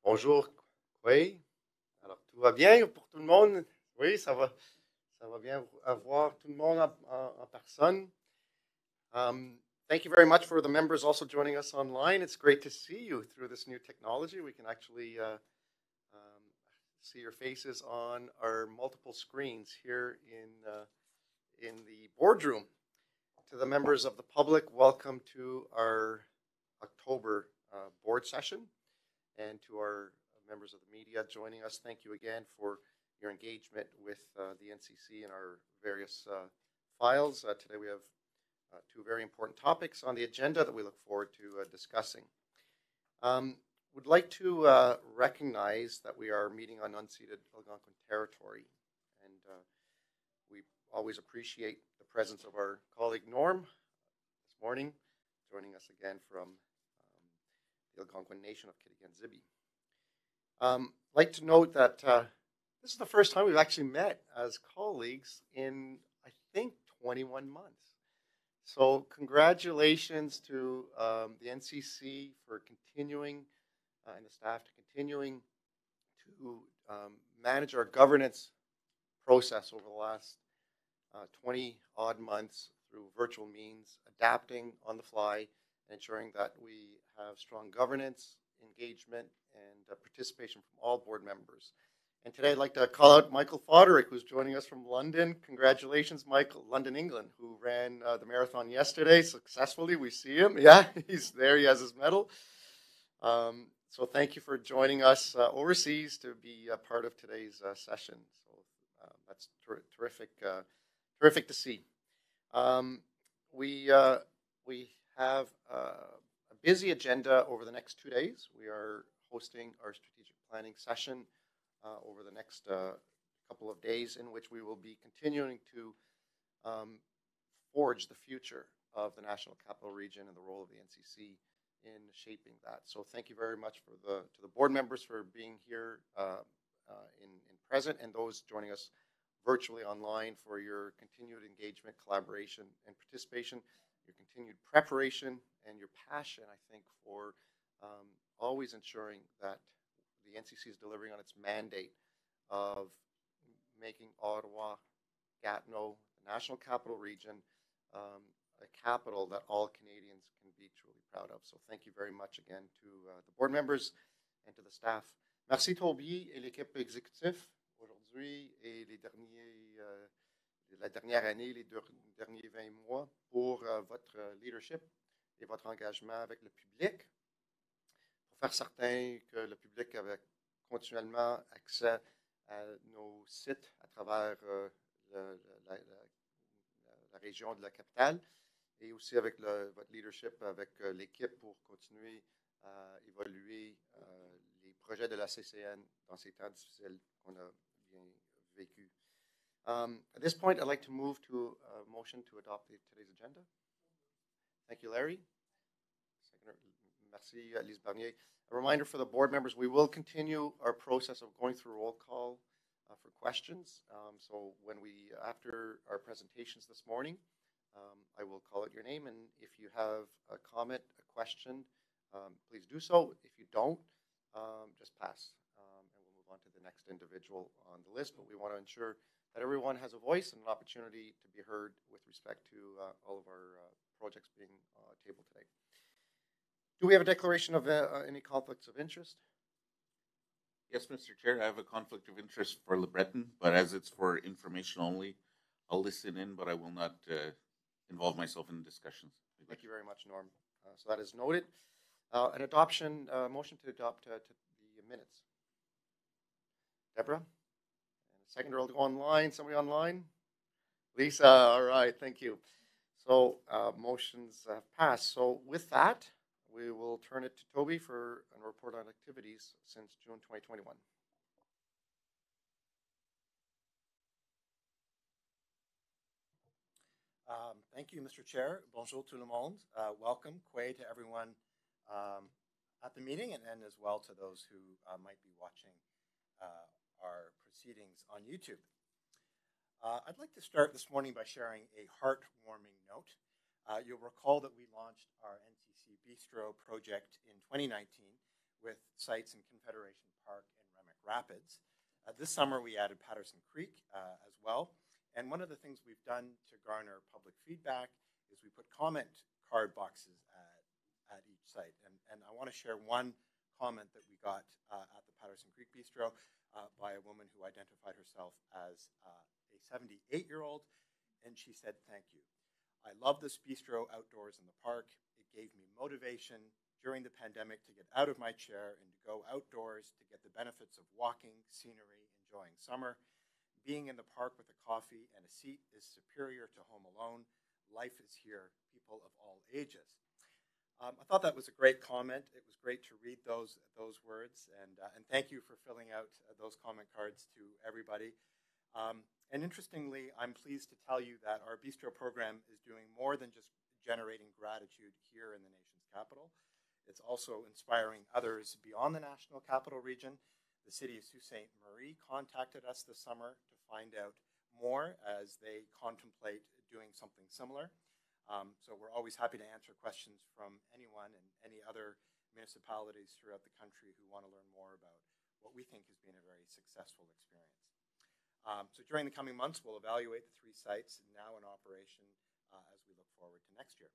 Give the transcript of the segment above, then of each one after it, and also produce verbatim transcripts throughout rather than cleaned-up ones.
Bonjour, oui. Alors, tout va bien pour tout le monde? Oui, ça va, ça va bien avoir tout le monde en, en, en personne. Um, thank you very much for the members also joining us online. It's great to see you through this new technology. We can actually uh, um, see your faces on our multiple screens here in, uh, in the boardroom. To the members of the public, welcome to our October uh, board session. And to our members of the media joining us, thank you again for your engagement with uh, the N C C and our various uh, files. Uh, today we have uh, two very important topics on the agenda that we look forward to uh, discussing. Um, would like to uh, recognize that we are meeting on unceded Algonquin territory, and uh, we always appreciate the presence of our colleague Norm this morning, joining us again from the Algonquin Nation of Kitigan-Zibi. Um, I'd like to note that uh, this is the first time we've actually met as colleagues in, I think, twenty-one months. So congratulations to um, the N C C for continuing uh, and the staff to continuing to um, manage our governance process over the last uh, twenty odd months through virtual means, adapting on the fly, ensuring that we have strong governance, engagement, and uh, participation from all board members. And today I'd like to call out Michael Foderick, who's joining us from London. Congratulations, Michael, London, England, who ran uh, the marathon yesterday successfully. We see him. Yeah, he's there. He has his medal. Um, so thank you for joining us uh, overseas to be a part of today's uh, session. So uh, that's ter terrific, uh, terrific to see. Um, we, uh, we have uh, a busy agenda over the next two days. We are hosting our strategic planning session uh, over the next uh, couple of days, in which we will be continuing to um, forge the future of the National Capital Region and the role of the N C C in shaping that. So thank you very much for the to the board members for being here uh, uh, in, in present, and those joining us virtually online for your continued engagement, collaboration, and participation, your continued preparation, and your passion, I think, for um, always ensuring that the N C C is delivering on its mandate of making Ottawa, Gatineau, the National Capital Region, um, a capital that all Canadians can be truly proud of. So thank you very much again to uh, the board members and to the staff. Merci Toby et l'équipe exécutive aujourd'hui et les derniers euh, la dernière année, les deux derniers vingt mois, pour euh, votre leadership et votre engagement avec le public, pour faire certain que le public avait continuellement accès à nos sites à travers euh, le, la, la, la région de la capitale, et aussi avec le, votre leadership avec euh, l'équipe pour continuer à évaluer euh, les projets de la C C N dans ces temps difficiles qu'on a bien vécu. Um, at this point, I'd like to move to a motion to adopt the, today's agenda. Thank you, Larry. Second, merci, Lise Barnier. A reminder for the board members, we will continue our process of going through roll call uh, for questions. Um, so when we, after our presentations this morning, um, I will call out your name, and if you have a comment, a question, um, please do so. If you don't, um, just pass, um, and we'll move on to the next individual on the list, but we want to ensure that everyone has a voice and an opportunity to be heard with respect to uh, all of our uh, projects being uh, tabled today. Do we have a declaration of uh, any conflicts of interest? Yes, Mister Chair, I have a conflict of interest for Le Breton, but as it's for information only, I'll listen in, but I will not uh, involve myself in discussions. Thank you very much, Norm. Uh, so that is noted. Uh, an adoption, uh, motion to adopt uh, to the minutes. Deborah? Second roll to go online. Somebody online? Lisa, all right, thank you. So uh, motions have passed. So with that, we will turn it to Toby for a report on activities since June twenty twenty-one. Um, thank you, Mister Chair. Bonjour tout le monde. Uh, welcome, Kwei, to everyone um, at the meeting, and, and as well to those who uh, might be watching uh, our proceedings on YouTube. Uh, I'd like to start this morning by sharing a heartwarming note. Uh, you'll recall that we launched our N C C Bistro project in twenty nineteen with sites in Confederation Park and Remick Rapids. Uh, this summer, we added Patterson Creek uh, as well. And one of the things we've done to garner public feedback is we put comment card boxes at, at each site. And, and I want to share one comment that we got uh, at the Patterson Creek Bistro uh, by a woman who identified herself as uh, a seventy-eight-year-old, and she said, "Thank you. I love this bistro outdoors in the park. It gave me motivation during the pandemic to get out of my chair and to go outdoors to get the benefits of walking, scenery, enjoying summer. Being in the park with a coffee and a seat is superior to home alone. Life is here, people of all ages." Um, I thought that was a great comment. It was great to read those, those words, and, uh, and thank you for filling out uh, those comment cards to everybody. Um, and interestingly, I'm pleased to tell you that our bistro program is doing more than just generating gratitude here in the nation's capital. It's also inspiring others beyond the National Capital Region. The city of Sault Ste. Marie contacted us this summer to find out more as they contemplate doing something similar. Um, so we're always happy to answer questions from anyone and any other municipalities throughout the country who want to learn more about what we think has been a very successful experience. Um, so during the coming months, we'll evaluate the three sites now in operation uh, as we look forward to next year.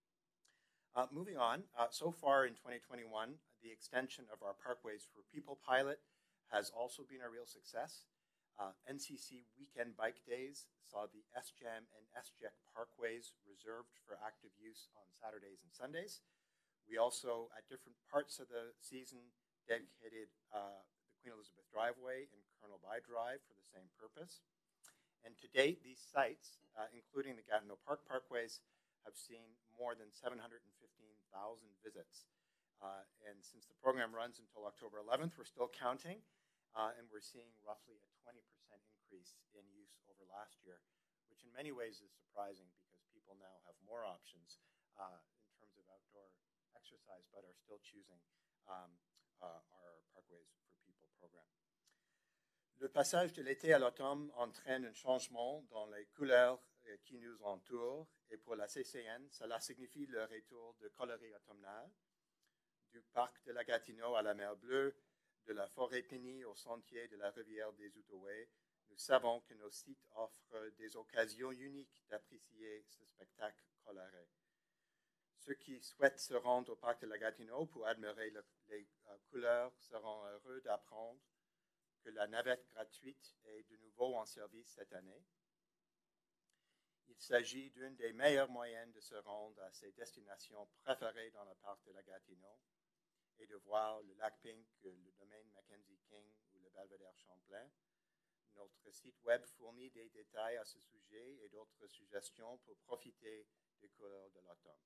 Uh, moving on, uh, so far in twenty twenty-one, the extension of our Parkways for People pilot has also been a real success. Uh, N C C Weekend Bike Days saw the S JAM and S J E C parkways reserved for active use on Saturdays and Sundays. We also, at different parts of the season, dedicated uh, the Queen Elizabeth Driveway and Colonel By Drive for the same purpose. And to date, these sites, uh, including the Gatineau Park parkways, have seen more than seven hundred fifteen thousand visits. Uh, and since the program runs until October eleventh, we're still counting, uh, and we're seeing roughly a twenty percent increase in use over last year, which in many ways is surprising because people now have more options uh, in terms of outdoor exercise, but are still choosing um, uh, our Parkways for People program. Le passage de l'été à l'automne entraîne un changement dans les couleurs qui nous entourent, et pour la C C N, cela signifie le retour de coloris automnal, du parc de la Gatineau à la mer Bleue, de la forêt pénie au sentier de la rivière des Outaouais. Nous savons que nos sites offrent des occasions uniques d'apprécier ce spectacle coloré. Ceux qui souhaitent se rendre au parc de la Gatineau pour admirer le, les uh, couleurs seront heureux d'apprendre que la navette gratuite est de nouveau en service cette année. Il s'agit d'une des meilleurs moyens de se rendre à ses destinations préférées dans le parc de la Gatineau et de voir le lac Pink, le domaine Mackenzie King ou le belvédère Champlain. Notre site web fournit des détails à ce sujet et d'autres suggestions pour profiter des couleurs de l'automne.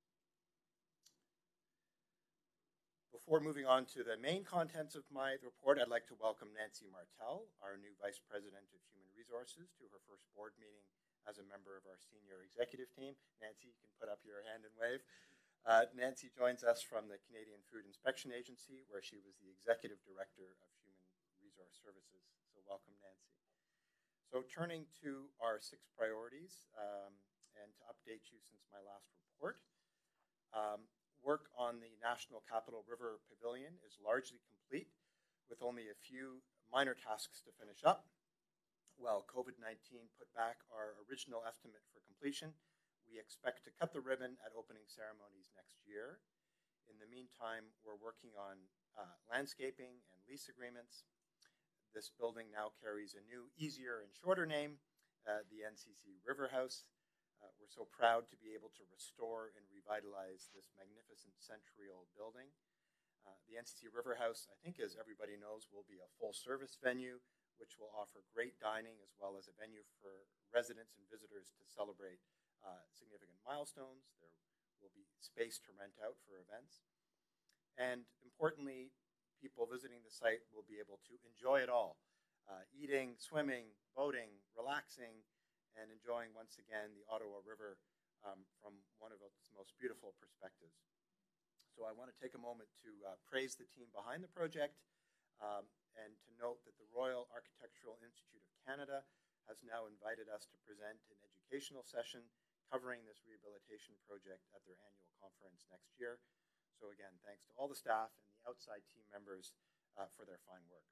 Before moving on to the main contents of my report, I'd like to welcome Nancy Martel, our new Vice President of Human Resources, to her first board meeting as a member of our senior executive team. Nancy, you can put up your hand and wave. Uh, Nancy joins us from the Canadian Food Inspection Agency, where she was the Executive Director of Human Resource Services. So welcome, Nancy. So turning to our six priorities, um, and to update you since my last report, um, work on the National Capital River Pavilion is largely complete, with only a few minor tasks to finish up. While COVID nineteen put back our original estimate for completion, we expect to cut the ribbon at opening ceremonies next year. In the meantime, we're working on uh, landscaping and lease agreements. This building now carries a new, easier and shorter name, uh, the N C C River House. Uh, we're so proud to be able to restore and revitalize this magnificent century-old building. Uh, the N C C River House, I think as everybody knows, will be a full-service venue, which will offer great dining as well as a venue for residents and visitors to celebrate uh, significant milestones. There will be space to rent out for events. And importantly, people visiting the site will be able to enjoy it all. Uh, eating, swimming, boating, relaxing, and enjoying once again the Ottawa River um, from one of its most beautiful perspectives. So I want to take a moment to uh, praise the team behind the project um, and to note that the Royal Architectural Institute of Canada has now invited us to present an educational session covering this rehabilitation project at their annual conference next year. So again, thanks to all the staff and the outside team members uh, for their fine work.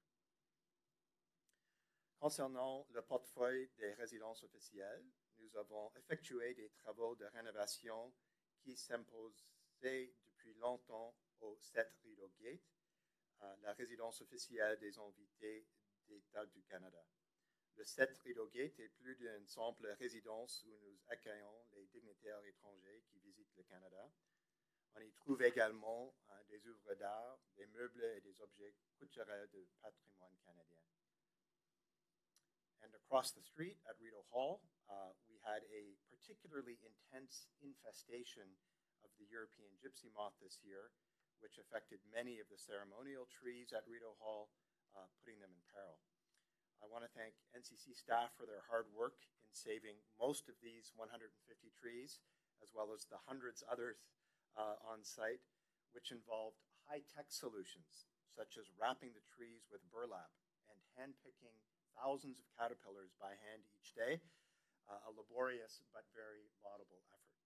Concernant le portefeuille des résidences officielles, nous avons effectué des travaux de rénovation qui s'imposaient depuis longtemps au sept Rideau Gate, euh, la résidence officielle des invités d'État du Canada. Le sept Rideau Gate est plus d'une simple résidence où nous accueillons les dignitaires étrangers qui visitent le Canada. On y trouve également hein, des œuvres d'art, des meubles et des objets culturels de patrimoine canadien. And across the street at Rideau Hall, uh, we had a particularly intense infestation of the European gypsy moth this year, which affected many of the ceremonial trees at Rideau Hall, uh, putting them in peril. I want to thank N C C staff for their hard work in saving most of these one hundred fifty trees, as well as the hundreds others uh, on site, which involved high-tech solutions, such as wrapping the trees with burlap and hand-picking thousands of caterpillars by hand each day, uh, a laborious but very laudable effort.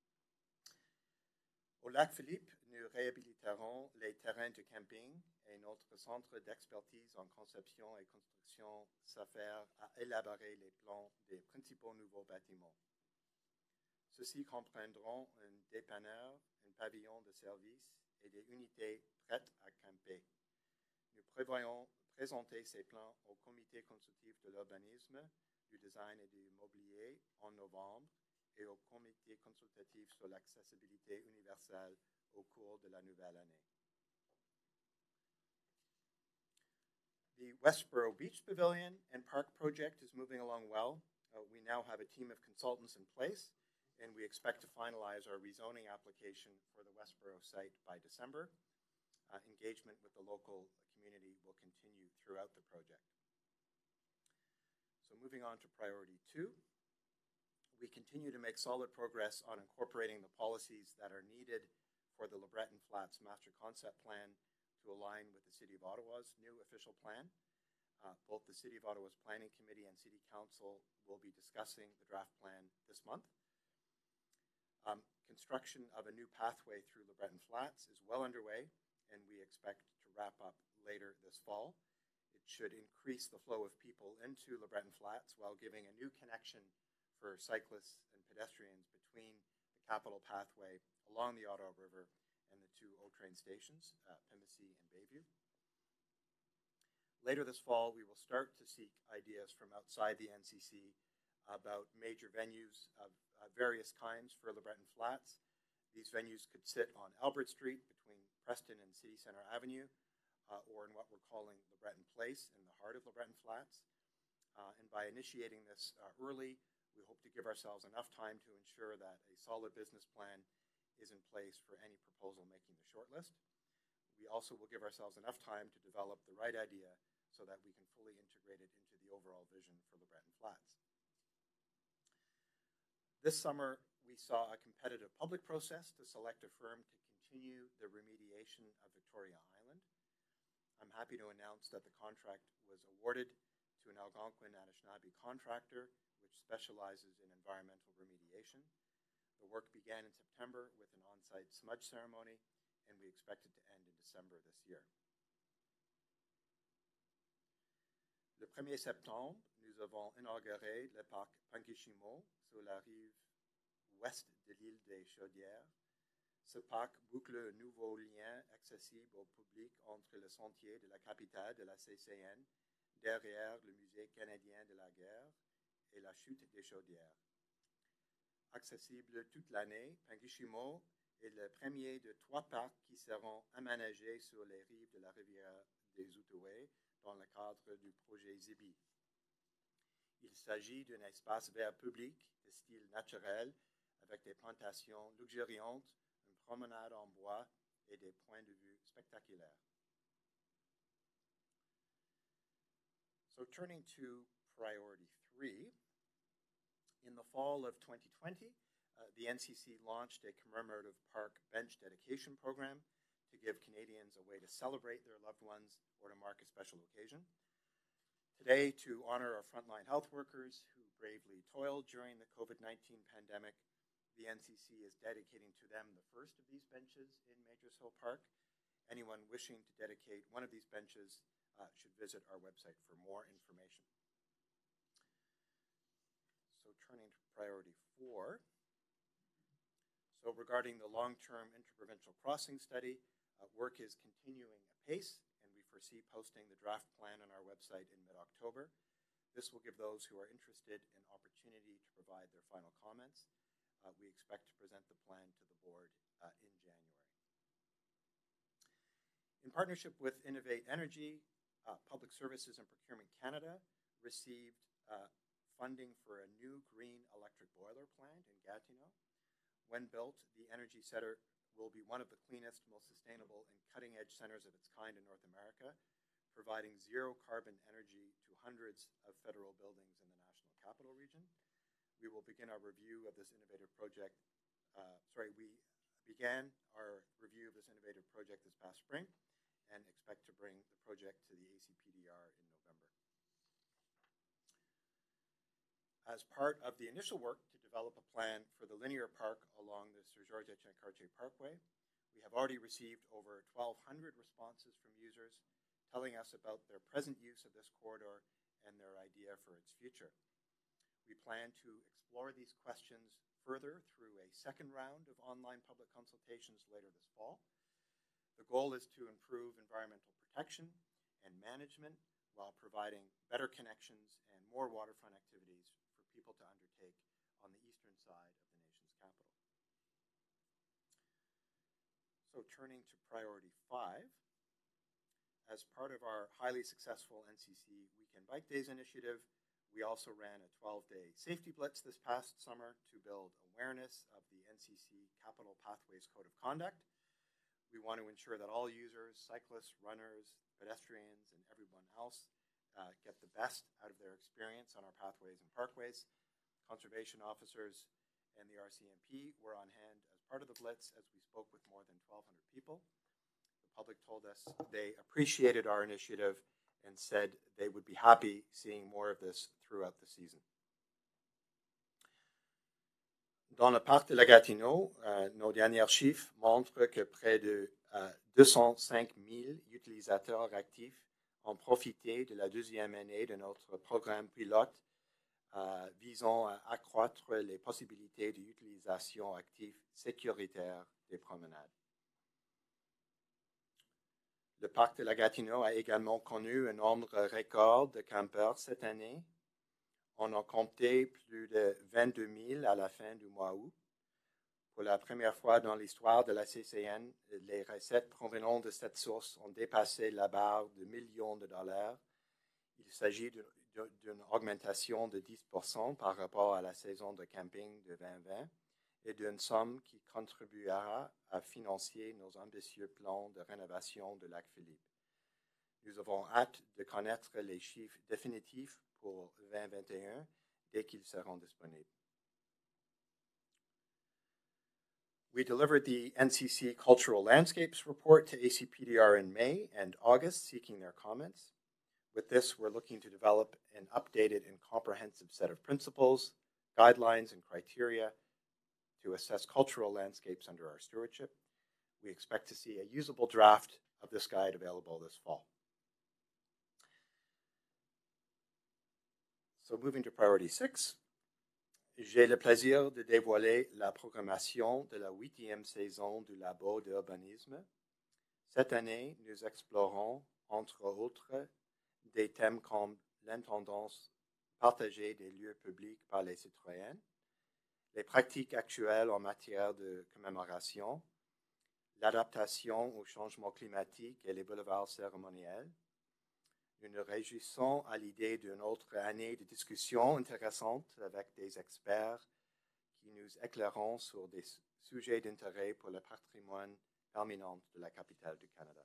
Au lac Philippe, nous réhabiliterons les terrains de camping et notre centre d'expertise en conception et construction s'affaire à élaborer les plans des principaux nouveaux bâtiments. Ceux-ci comprendront un dépanneur, un pavillon de service et des unités prêtes à camper. Nous prévoyons présenter ces plans au comité consultatif de l'urbanisme, du design et du mobilier en novembre et au comité consultatif sur l'accessibilité universelle au cours de la nouvelle année. The Westboro Beach Pavilion and Park project is moving along well. Uh, we now have a team of consultants in place, and we expect to finalize our rezoning application for the Westboro site by December. Uh, engagement with the local community will continue throughout the project. So moving on to priority two, we continue to make solid progress on incorporating the policies that are needed for the LeBreton Flats Master Concept Plan to align with the City of Ottawa's new official plan. Uh, both the City of Ottawa's Planning Committee and City Council will be discussing the draft plan this month. Um, construction of a new pathway through LeBreton Flats is well underway, and we expect to wrap up later this fall. It should increase the flow of people into LeBreton Flats while giving a new connection for cyclists and pedestrians between the Capital Pathway along the Ottawa River and the two O-train stations, uh, Pimisi and Bayview. Later this fall, we will start to seek ideas from outside the N C C about major venues of uh, various kinds for LeBreton Flats. These venues could sit on Albert Street between Preston and City Center Avenue, uh, or in what we're calling LeBreton Place in the heart of LeBreton Flats. Uh, and by initiating this uh, early, we hope to give ourselves enough time to ensure that a solid business plan is in place for any proposal making the shortlist. We also will give ourselves enough time to develop the right idea so that we can fully integrate it into the overall vision for LeBreton Flats. This summer, we saw a competitive public process to select a firm to continue the remediation of Victoria Island. I'm happy to announce that the contract was awarded to an Algonquin Anishinaabe contractor which specializes in environmental remediation. The work began in September with an on-site smudge ceremony, and we expect it to end in December this year. Le premier septembre, nous avons inauguré le parc Pankishimo sur la rive ouest de l'île des Chaudières. Ce parc boucle un nouveau lien accessible au public entre le sentier de la capitale de la C C N, derrière le Musée canadien de la guerre, et la chute des Chaudières. Accessible toute l'année, Pankishimo est le premier de trois parcs qui seront aménagés sur les rives de la rivière des Outaouais dans le cadre du projet Zibi. Il s'agit d'un espace vert public de style naturel avec des plantations luxuriantes, une promenade en bois et des points de vue spectaculaires. So turning to priority three, in the fall of twenty twenty, uh, the N C C launched a commemorative park bench dedication program to give Canadians a way to celebrate their loved ones or to mark a special occasion. Today, to honor our frontline health workers who bravely toiled during the COVID nineteen pandemic, the N C C is dedicating to them the first of these benches in Majors Hill Park. Anyone wishing to dedicate one of these benches uh, should visit our website for more information. So turning to priority four. So regarding the long-term interprovincial crossing study, uh, work is continuing apace, and we foresee posting the draft plan on our website in mid-October. This will give those who are interested an opportunity to provide their final comments. Uh, we expect to present the plan to the board uh, in January. In partnership with Innovate Energy, uh, Public Services and Procurement Canada received uh, funding for a new green electric boiler plant in Gatineau. When built, the Energy Centre will be one of the cleanest, most sustainable, and cutting-edge centers of its kind in North America, providing zero carbon energy to hundreds of federal buildings in the National Capital Region. We will begin our review of this innovative project. Uh, sorry, we began our review of this innovative project this past spring and expect to bring the project to the A C P D R in November. As part of the initial work to develop a plan for the linear park along the Sir Georges Etienne Cartier Parkway, we have already received over twelve hundred responses from users telling us about their present use of this corridor and their idea for its future. We plan to explore these questions further through a second round of online public consultations later this fall. The goal is to improve environmental protection and management while providing better connections and more waterfront activities for people to undertake on the eastern side of the nation's capital. So turning to priority five, as part of our highly successful N C C Weekend Bike Days initiative, we also ran a twelve-day safety blitz this past summer to build awareness of the N C C Capital Pathways Code of Conduct. We want to ensure that all users, cyclists, runners, pedestrians, and everyone else uh, get the best out of their experience on our pathways and parkways. Conservation officers and the R C M P were on hand as part of the blitz as we spoke with more than twelve hundred people. The public told us they appreciated our initiative and said they would be happy seeing more of this throughout the season. Dans le parc de la Gatineau, euh, nos derniers chiffres montrent que près de euh, deux cent cinq mille utilisateurs actifs ont profité de la deuxième année de notre programme pilote euh, visant à accroître les possibilités d'utilisation active sécuritaire des promenades. Le parc de la Gatineau a également connu un nombre record de campeurs cette année. On a compté plus de vingt-deux mille à la fin du mois août. Pour la première fois dans l'histoire de la C C N, les recettes provenant de cette source ont dépassé la barre de millions de dollars. Il s'agit d'une augmentation de dix pour cent par rapport à la saison de camping de vingt vingt et d'une somme qui contribuera à financer nos ambitieux plans de rénovation de Lac-Philippe. Nous avons hâte de connaître les chiffres définitifs pour vingt vingt et un dès qu'ils seront disponibles. We delivered the N C C Cultural Landscapes report to A C P D R in May and August, seeking their comments. With this, we're looking to develop an updated and comprehensive set of principles, guidelines, and criteria to assess cultural landscapes under our stewardship. We expect to see a usable draft of this guide available this fall. So moving to priority six, j'ai le plaisir de dévoiler la programmation de la huitième saison du Labo d'urbanisme. Cette année, nous explorons, entre autres, des thèmes comme l'intendance partagée des lieux publics par les citoyens, les pratiques actuelles en matière de commémoration, l'adaptation au changement climatique et les boulevards cérémoniels. Nous nous réjouissons à l'idée d'une autre année de discussion intéressante avec des experts qui nous éclaireront sur des sujets d'intérêt pour le patrimoine permanent de la capitale du Canada.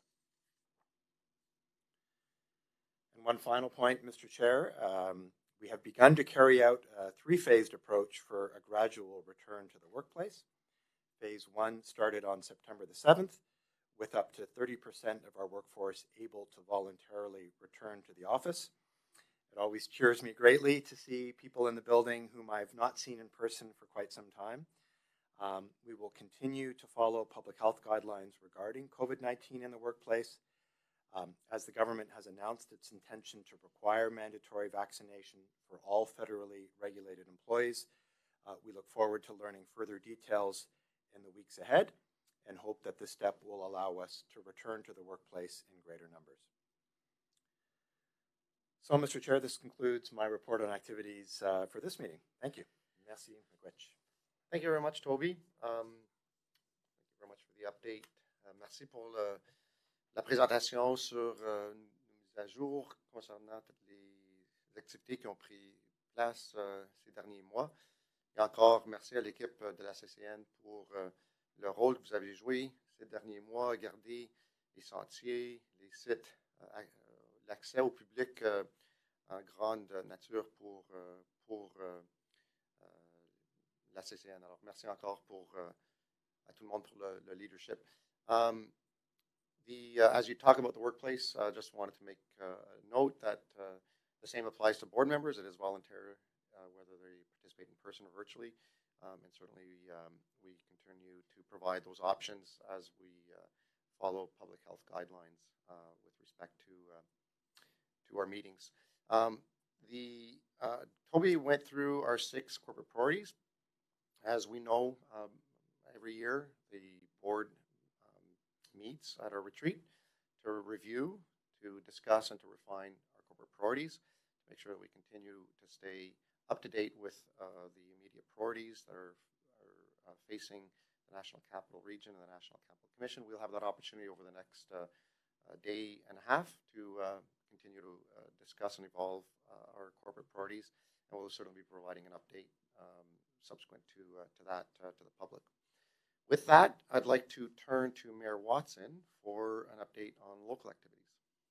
And one final point, Mister Chair, um, we have begun to carry out a three-phased approach for a gradual return to the workplace. Phase one started on September the seventh, with up to thirty percent of our workforce able to voluntarily return to the office. It always cheers me greatly to see people in the building whom I've not seen in person for quite some time. Um, we will continue to follow public health guidelines regarding COVID nineteen in the workplace. Um, as the government has announced its intention to require mandatory vaccination for all federally regulated employees, uh, we look forward to learning further details in the weeks ahead and hope that this step will allow us to return to the workplace in greater numbers. So, Mister Chair, this concludes my report on activities uh, for this meeting. Thank you. Merci, Miigwech. Thank you very much, Toby. Um, thank you very much for the update. Uh, merci pour le, la présentation sur euh, une mise à jour concernant toutes les activités qui ont pris place euh, ces derniers mois. Et encore, merci à l'équipe de la C C N pour euh, le rôle que vous avez joué ces derniers mois, garder les sentiers, les sites, euh, l'accès au public euh, en grande nature pour, euh, pour euh, euh, la C C N. Alors, merci encore pour, euh, à tout le monde pour le, le leadership. Um, the, uh, as you talk about the workplace, I uh, just wanted to make uh, a note that uh, the same applies to board members. It is voluntary, uh, whether they participate in person or virtually. Um, and certainly um, we continue to provide those options as we uh, follow public health guidelines uh, with respect to, uh, to our meetings. Um, the, uh, Toby went through our six corporate priorities. As we know, um, every year the board um, meets at our retreat to review, to discuss, and to refine our corporate priorities, to make sure that we continue to stay up to date with uh, the immediate priorities that are, are uh, facing the National Capital Region and the National Capital Commission. We'll have that opportunity over the next uh, uh, day and a half to uh, continue to uh, discuss and evolve uh, our corporate priorities, and we'll certainly be providing an update um, subsequent to, uh, to that uh, to the public. With that, I'd like to turn to Mayor Watson for an update on local activities.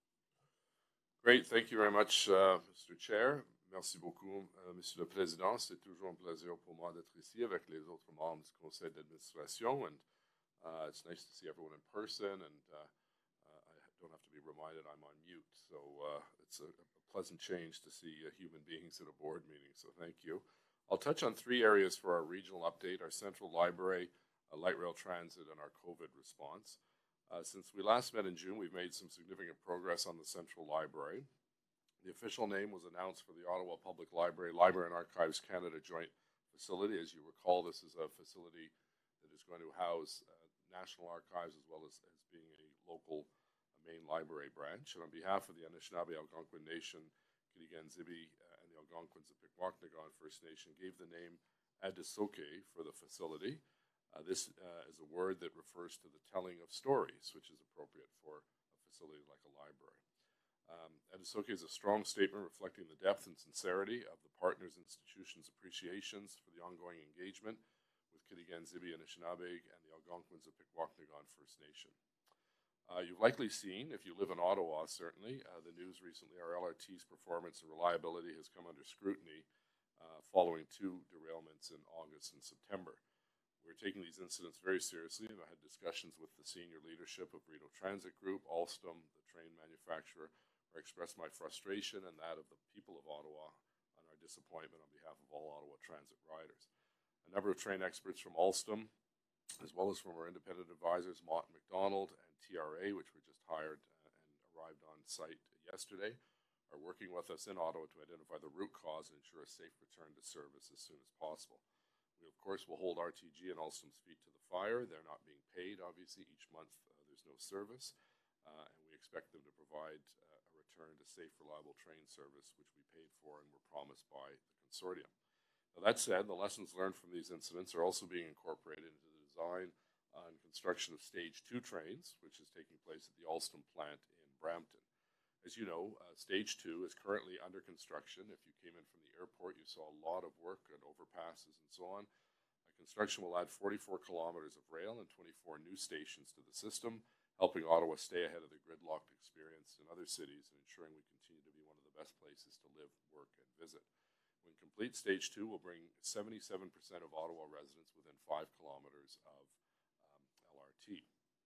Great, thank you very much, uh, Mister Chair. Merci beaucoup, uh, Monsieur le Président. C'est toujours un plaisir pour moi d'être ici avec les autres membres du Conseil d'administration, and uh, it's nice to see everyone in person, and uh, uh, I don't have to be reminded I'm on mute, so uh, it's a, a pleasant change to see uh, human beings at a board meeting, so thank you. I'll touch on three areas for our regional update: our central library, uh, light rail transit, and our COVID response. Uh, since we last met in June, we've made some significant progress on the central library. The official name was announced for the Ottawa Public Library, Library and Archives Canada joint facility. As you recall, this is a facility that is going to house uh, National Archives as well as, as being a local uh, main library branch. And on behalf of the Anishinaabe Algonquin Nation, Kitigan Zibi, uh, and the Algonquins of Pikwakanagan First Nation gave the name Adisoke for the facility. Uh, this uh, is a word that refers to the telling of stories, which is appropriate for a facility like a library. Um, Adisoke is a strong statement reflecting the depth and sincerity of the partners' institutions' appreciations for the ongoing engagement with Kitigan Zibi, Anishinaabe, and the Algonquins of Pikwakanagan First Nation. Uh, you've likely seen, if you live in Ottawa, certainly, uh, the news recently, our L R T's performance and reliability has come under scrutiny uh, following two derailments in August and September. We're taking these incidents very seriously, and I had discussions with the senior leadership of Rideau Transit Group, Alstom, the train manufacturer, where I expressed my frustration and that of the people of Ottawa on our disappointment on behalf of all Ottawa transit riders. A number of train experts from Alstom, as well as from our independent advisors, Mott and McDonald and T R A, which were just hired uh, and arrived on site yesterday, are working with us in Ottawa to identify the root cause and ensure a safe return to service as soon as possible. We, of course, will hold R T G and Alstom's feet to the fire. They're not being paid, obviously. Each month uh, there's no service, uh, and we expect them to provide uh, a return to safe, reliable train service, which we paid for and were promised by the consortium. Now, that said, the lessons learned from these incidents are also being incorporated into the design uh, and construction of Stage two trains, which is taking place at the Alstom plant in Brampton. As you know, uh, Stage two is currently under construction. If you came in from the airport, you saw a lot of work and overpasses and so on. Uh, construction will add forty-four kilometers of rail and twenty-four new stations to the system, helping Ottawa stay ahead of the gridlocked experience in other cities and ensuring we continue to be one of the best places to live, work, and visit. When complete, Stage two will bring seventy-seven percent of Ottawa residents within five kilometers of um, L R T.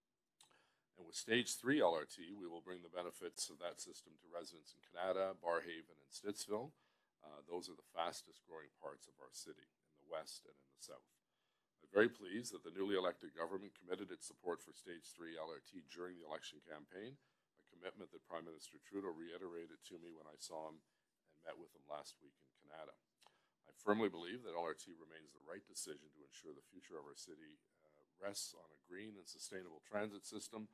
And with Stage three L R T, we will bring the benefits of that system to residents in Canada, Barrhaven, and Stittsville. Uh, those are the fastest growing parts of our city, in the west and in the south. I'm very pleased that the newly elected government committed its support for Stage three L R T during the election campaign, a commitment that Prime Minister Trudeau reiterated to me when I saw him and met with him last week in Canada. I firmly believe that L R T remains the right decision to ensure the future of our city uh, rests on a green and sustainable transit system,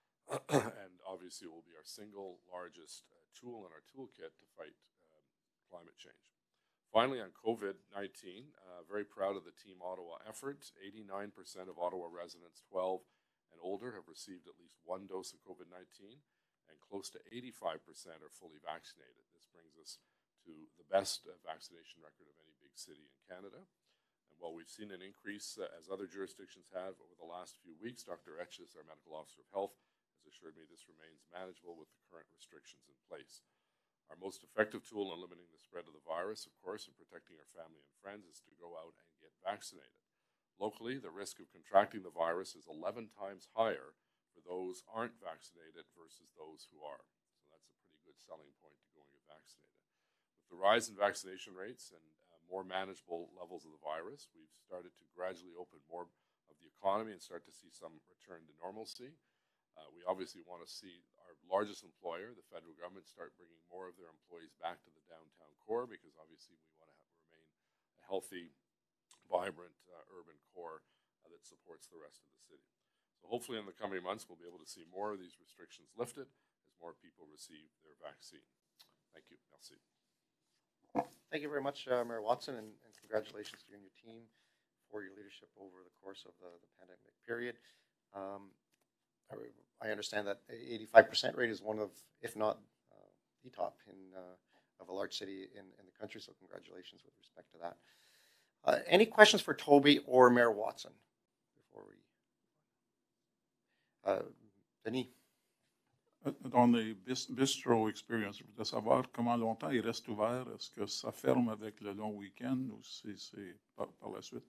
and obviously will be our single largest uh, tool in our toolkit to fight uh, climate change. Finally, on COVID nineteen, uh, very proud of the Team Ottawa effort. eighty-nine percent of Ottawa residents twelve and older have received at least one dose of COVID nineteen, and close to eighty-five percent are fully vaccinated. This brings us to the best uh, vaccination record of any big city in Canada. And while we've seen an increase, uh, as other jurisdictions have over the last few weeks, Doctor Etches, our Medical Officer of Health, has assured me this remains manageable with the current restrictions in place. Our most effective tool in limiting the spread of the virus, of course, and protecting our family and friends is to go out and get vaccinated. Locally, the risk of contracting the virus is eleven times higher for those who aren't vaccinated versus those who are. So that's a pretty good selling point to go and get vaccinated. With the rise in vaccination rates and uh, more manageable levels of the virus, we've started to gradually open more of the economy and start to see some return to normalcy. Uh, we obviously want to see our largest employer, the federal government, start bringing more of their employees back to the downtown core, because obviously we want to have, remain a healthy, vibrant uh, urban core uh, that supports the rest of the city. So hopefully in the coming months we'll be able to see more of these restrictions lifted as more people receive their vaccine. Thank you. Merci. Thank you very much, uh, Mayor Watson, and, and congratulations to you and your team for your leadership over the course of the, the pandemic period. Um, I understand that eighty-five percent rate is one of, if not uh, the top in uh, of a large city in, in the country, so congratulations with respect to that. Uh, any questions for Toby or Mayor Watson before we... Uh, Denis? Dans les bis- bistro experience, je voudrais savoir comment longtemps il reste ouvert. Est-ce que ça ferme avec le long week-end ou si c'est par, par la suite?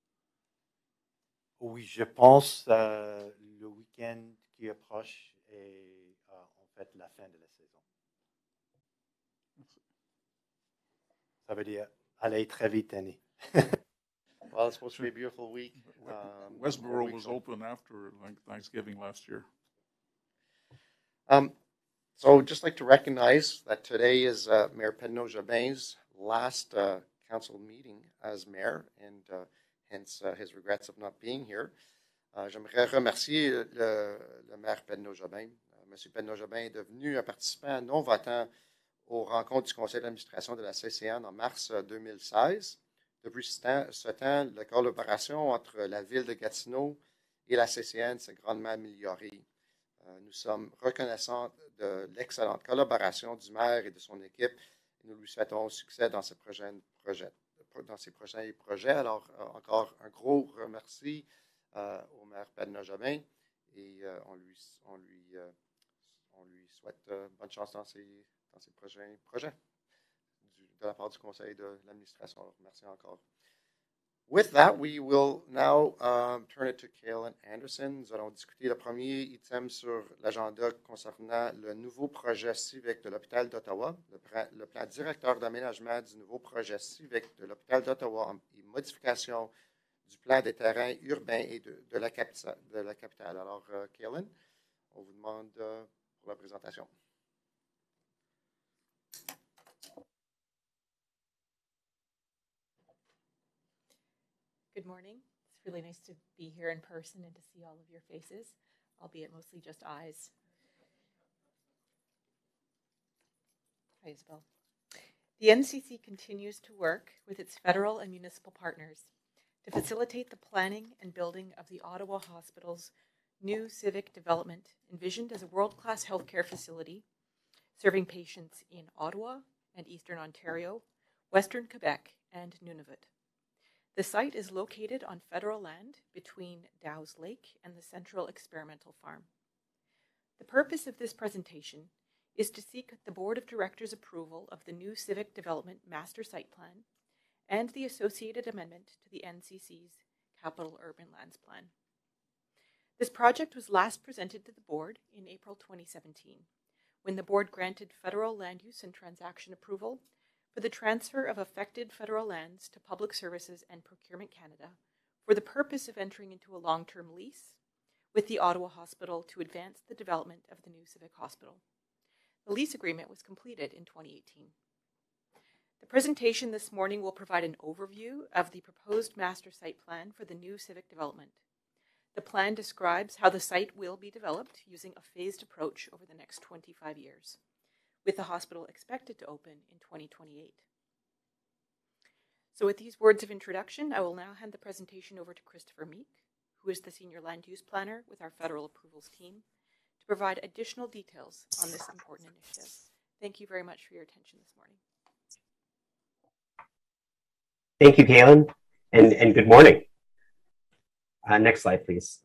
Oui, je pense euh, le week-end qui approche est euh, en fait la fin de la saison. Merci. Ça veut dire aller très vite, Annie. Well, it's supposed to be a beautiful week. Um, Westboro week, was so. open after like Thanksgiving last year. Um, so just like to recognize that today is uh, Mayor Pedneau-Jobin's last uh, council meeting as mayor, and uh, hence uh, his regrets of not being here. Uh, J'aimerais remercier le, le maire Pedneau-Jobin. Uh, Monsieur Pedneau-Jobin est devenu un participant non votant aux rencontres du conseil d'administration de la C C N en mars deux mille seize. Depuis ce temps, ce temps, la collaboration entre la ville de Gatineau et la C C N s'est grandement améliorée. Uh, nous sommes reconnaissants de l'excellente collaboration du maire et de son équipe, et nous lui souhaitons succès dans ses prochains projets. Dans ses prochains projets. Alors, euh, encore un gros remercie euh, au maire Pedneau-Jobin, et euh, on, lui, on, lui, euh, on lui souhaite euh, bonne chance dans ses, dans ses prochains projets du, de la part du conseil de l'administration. Merci encore. With that, we will now um, turn it to Kaylin Anderson. Nous allons discuter le premier item sur l'agenda concernant le nouveau projet civique de l'hôpital d'Ottawa, le, le plan directeur d'aménagement du nouveau projet civique de l'hôpital d'Ottawa et modification du plan des terrains urbains et de, de, la, capitale, de la capitale. Alors, uh, Kaylin, on vous demande uh, pour la présentation. Good morning. It's really nice to be here in person and to see all of your faces, albeit mostly just eyes. Hi, Isabel. The N C C continues to work with its federal and municipal partners to facilitate the planning and building of the Ottawa Hospital's new civic development, envisioned as a world-class healthcare facility serving patients in Ottawa and Eastern Ontario, Western Quebec, and Nunavut. The site is located on federal land between Dow's Lake and the Central Experimental Farm. The purpose of this presentation is to seek the Board of Directors' approval of the new Civic Development Master Site Plan and the associated amendment to the N C C's Capital Urban Lands Plan. This project was last presented to the Board in April twenty seventeen, when the Board granted federal land use and transaction approval for the transfer of affected federal lands to Public Services and Procurement Canada for the purpose of entering into a long-term lease with the Ottawa Hospital to advance the development of the new Civic Hospital. The lease agreement was completed in twenty eighteen. The presentation this morning will provide an overview of the proposed master site plan for the new civic development. The plan describes how the site will be developed using a phased approach over the next twenty-five years, with the hospital expected to open in twenty twenty-eight. So with these words of introduction, I will now hand the presentation over to Christopher Meek, who is the Senior Land Use Planner with our Federal Approvals team, to provide additional details on this important initiative. Thank you very much for your attention this morning. Thank you, Kaylin, and, and good morning. Uh, next slide, please.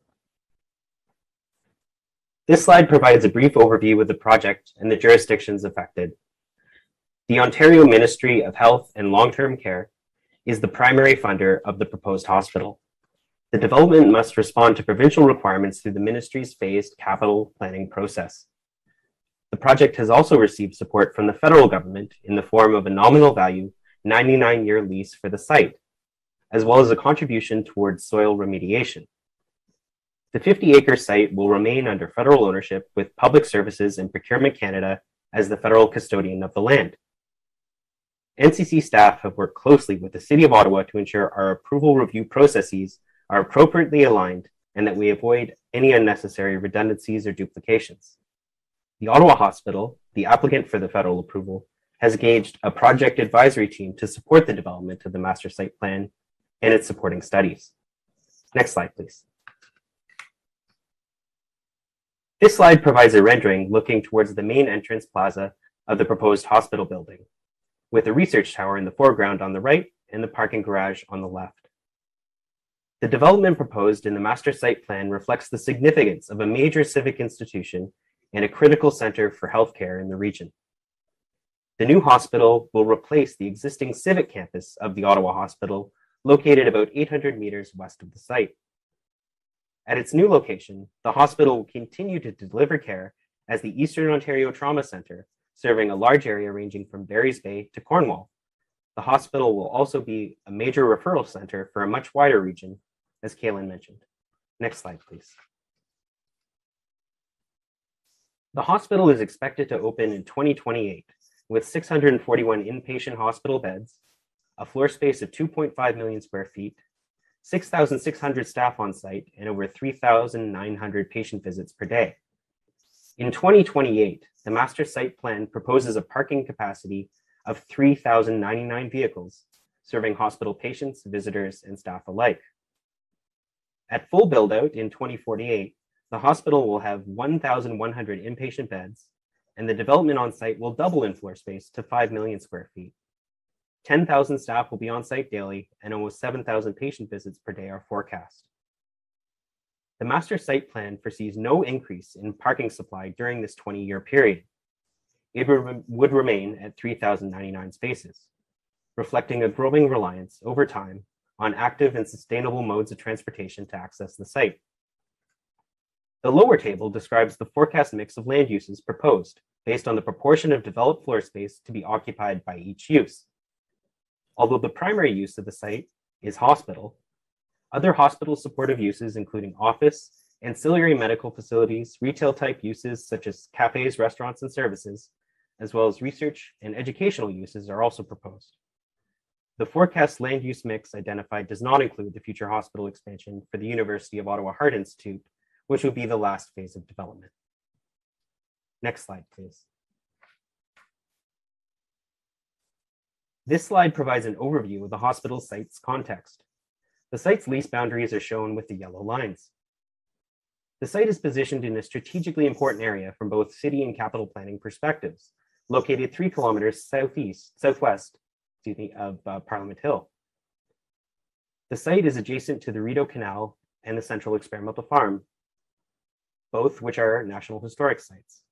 This slide provides a brief overview of the project and the jurisdictions affected. The Ontario Ministry of Health and Long-Term Care is the primary funder of the proposed hospital. The development must respond to provincial requirements through the ministry's phased capital planning process. The project has also received support from the federal government in the form of a nominal value ninety-nine year lease for the site, as well as a contribution towards soil remediation. The fifty acre site will remain under federal ownership with Public Services and Procurement Canada as the federal custodian of the land. N C C staff have worked closely with the City of Ottawa to ensure our approval review processes are appropriately aligned and that we avoid any unnecessary redundancies or duplications. The Ottawa Hospital, the applicant for the federal approval, has engaged a project advisory team to support the development of the master site plan and its supporting studies. Next slide, please. This slide provides a rendering looking towards the main entrance plaza of the proposed hospital building, with a research tower in the foreground on the right and the parking garage on the left. The development proposed in the master site plan reflects the significance of a major civic institution and a critical center for healthcare in the region. The new hospital will replace the existing civic campus of the Ottawa Hospital, located about eight hundred meters west of the site. At its new location, the hospital will continue to deliver care as the Eastern Ontario Trauma Centre, serving a large area ranging from Barry's Bay to Cornwall. The hospital will also be a major referral centre for a much wider region, as Kaylin mentioned. Next slide, please. The hospital is expected to open in twenty twenty-eight with six hundred forty-one inpatient hospital beds, a floor space of two point five million square feet, six thousand six hundred staff on site, and over three thousand nine hundred patient visits per day. In twenty twenty-eight, the master site plan proposes a parking capacity of three thousand ninety-nine vehicles, serving hospital patients, visitors, and staff alike. At full build-out in twenty forty-eight, the hospital will have one thousand one hundred inpatient beds, and the development on site will double in floor space to five million square feet. ten thousand staff will be on site daily, and almost seven thousand patient visits per day are forecast. The master site plan foresees no increase in parking supply during this twenty year period. It re- would remain at three thousand ninety-nine spaces, reflecting a growing reliance over time on active and sustainable modes of transportation to access the site. The lower table describes the forecast mix of land uses proposed based on the proportion of developed floor space to be occupied by each use. Although the primary use of the site is hospital, other hospital supportive uses including office, ancillary medical facilities, retail type uses such as cafes, restaurants, and services, as well as research and educational uses are also proposed. The forecast land use mix identified does not include the future hospital expansion for the University of Ottawa Heart Institute, which would be the last phase of development. Next slide, please. This slide provides an overview of the hospital site's context. The site's lease boundaries are shown with the yellow lines. The site is positioned in a strategically important area from both city and capital planning perspectives, located three kilometers southeast, southwest excuse me, of uh, Parliament Hill. The site is adjacent to the Rideau Canal and the Central Experimental Farm, both which are National Historic Sites.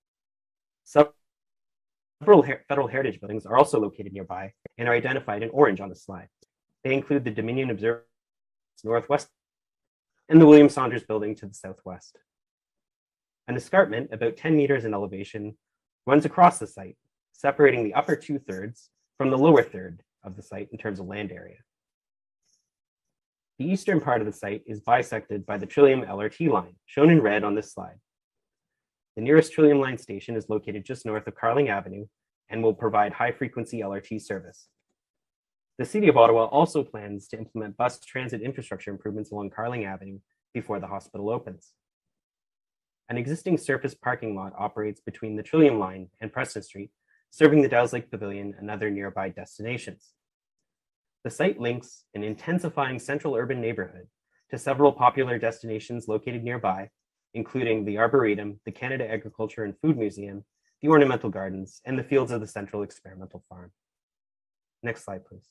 Several her federal heritage buildings are also located nearby and are identified in orange on the slide. They include the Dominion Observatory northwest and the William Saunders Building to the southwest. An escarpment about ten meters in elevation runs across the site, separating the upper two-thirds from the lower third of the site in terms of land area. The eastern part of the site is bisected by the Trillium L R T line, shown in red on this slide. The nearest Trillium line station is located just north of Carling Avenue and will provide high-frequency L R T service. The City of Ottawa also plans to implement bus transit infrastructure improvements along Carling Avenue before the hospital opens. An existing surface parking lot operates between the Trillium line and Preston Street, serving the Dow's Lake Pavilion and other nearby destinations. The site links an intensifying central urban neighborhood to several popular destinations located nearby, including the Arboretum, the Canada Agriculture and Food Museum, the Ornamental Gardens, and the fields of the Central Experimental Farm. Next slide, please.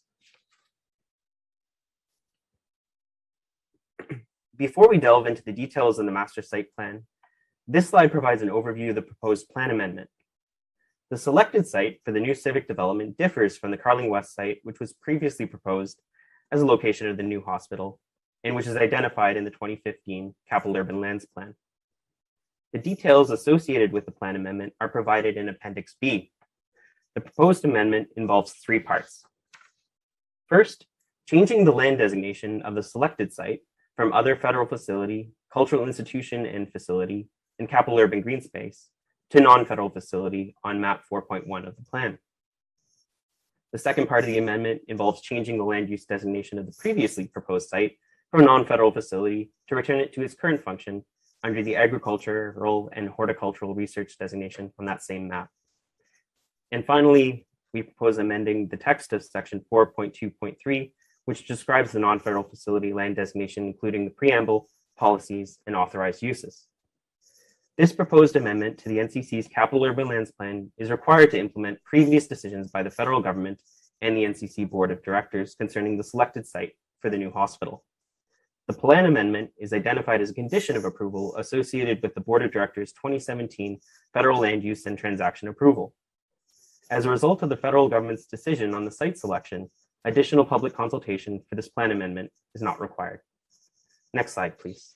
Before we delve into the details of the master site plan, this slide provides an overview of the proposed plan amendment. The selected site for the new civic development differs from the Carling West site, which was previously proposed as a location of the new hospital, and which is identified in the twenty fifteen Capital Urban Lands Plan. The details associated with the plan amendment are provided in Appendix B. The proposed amendment involves three parts. First, changing the land designation of the selected site from other federal facility, cultural institution and facility, and capital urban green space to non-federal facility on map four point one of the plan. The second part of the amendment involves changing the land use designation of the previously proposed site from a non-federal facility to return it to its current function under the agricultural and horticultural research designation on that same map. And finally, we propose amending the text of section four point two point three, which describes the non-federal facility land designation, including the preamble, policies, and authorized uses. This proposed amendment to the N C C's Capital Urban Lands Plan is required to implement previous decisions by the federal government and the N C C Board of Directors concerning the selected site for the new hospital. The plan amendment is identified as a condition of approval associated with the Board of Directors' twenty seventeen Federal Land Use and Transaction Approval. As a result of the federal government's decision on the site selection, additional public consultation for this plan amendment is not required. Next slide, please.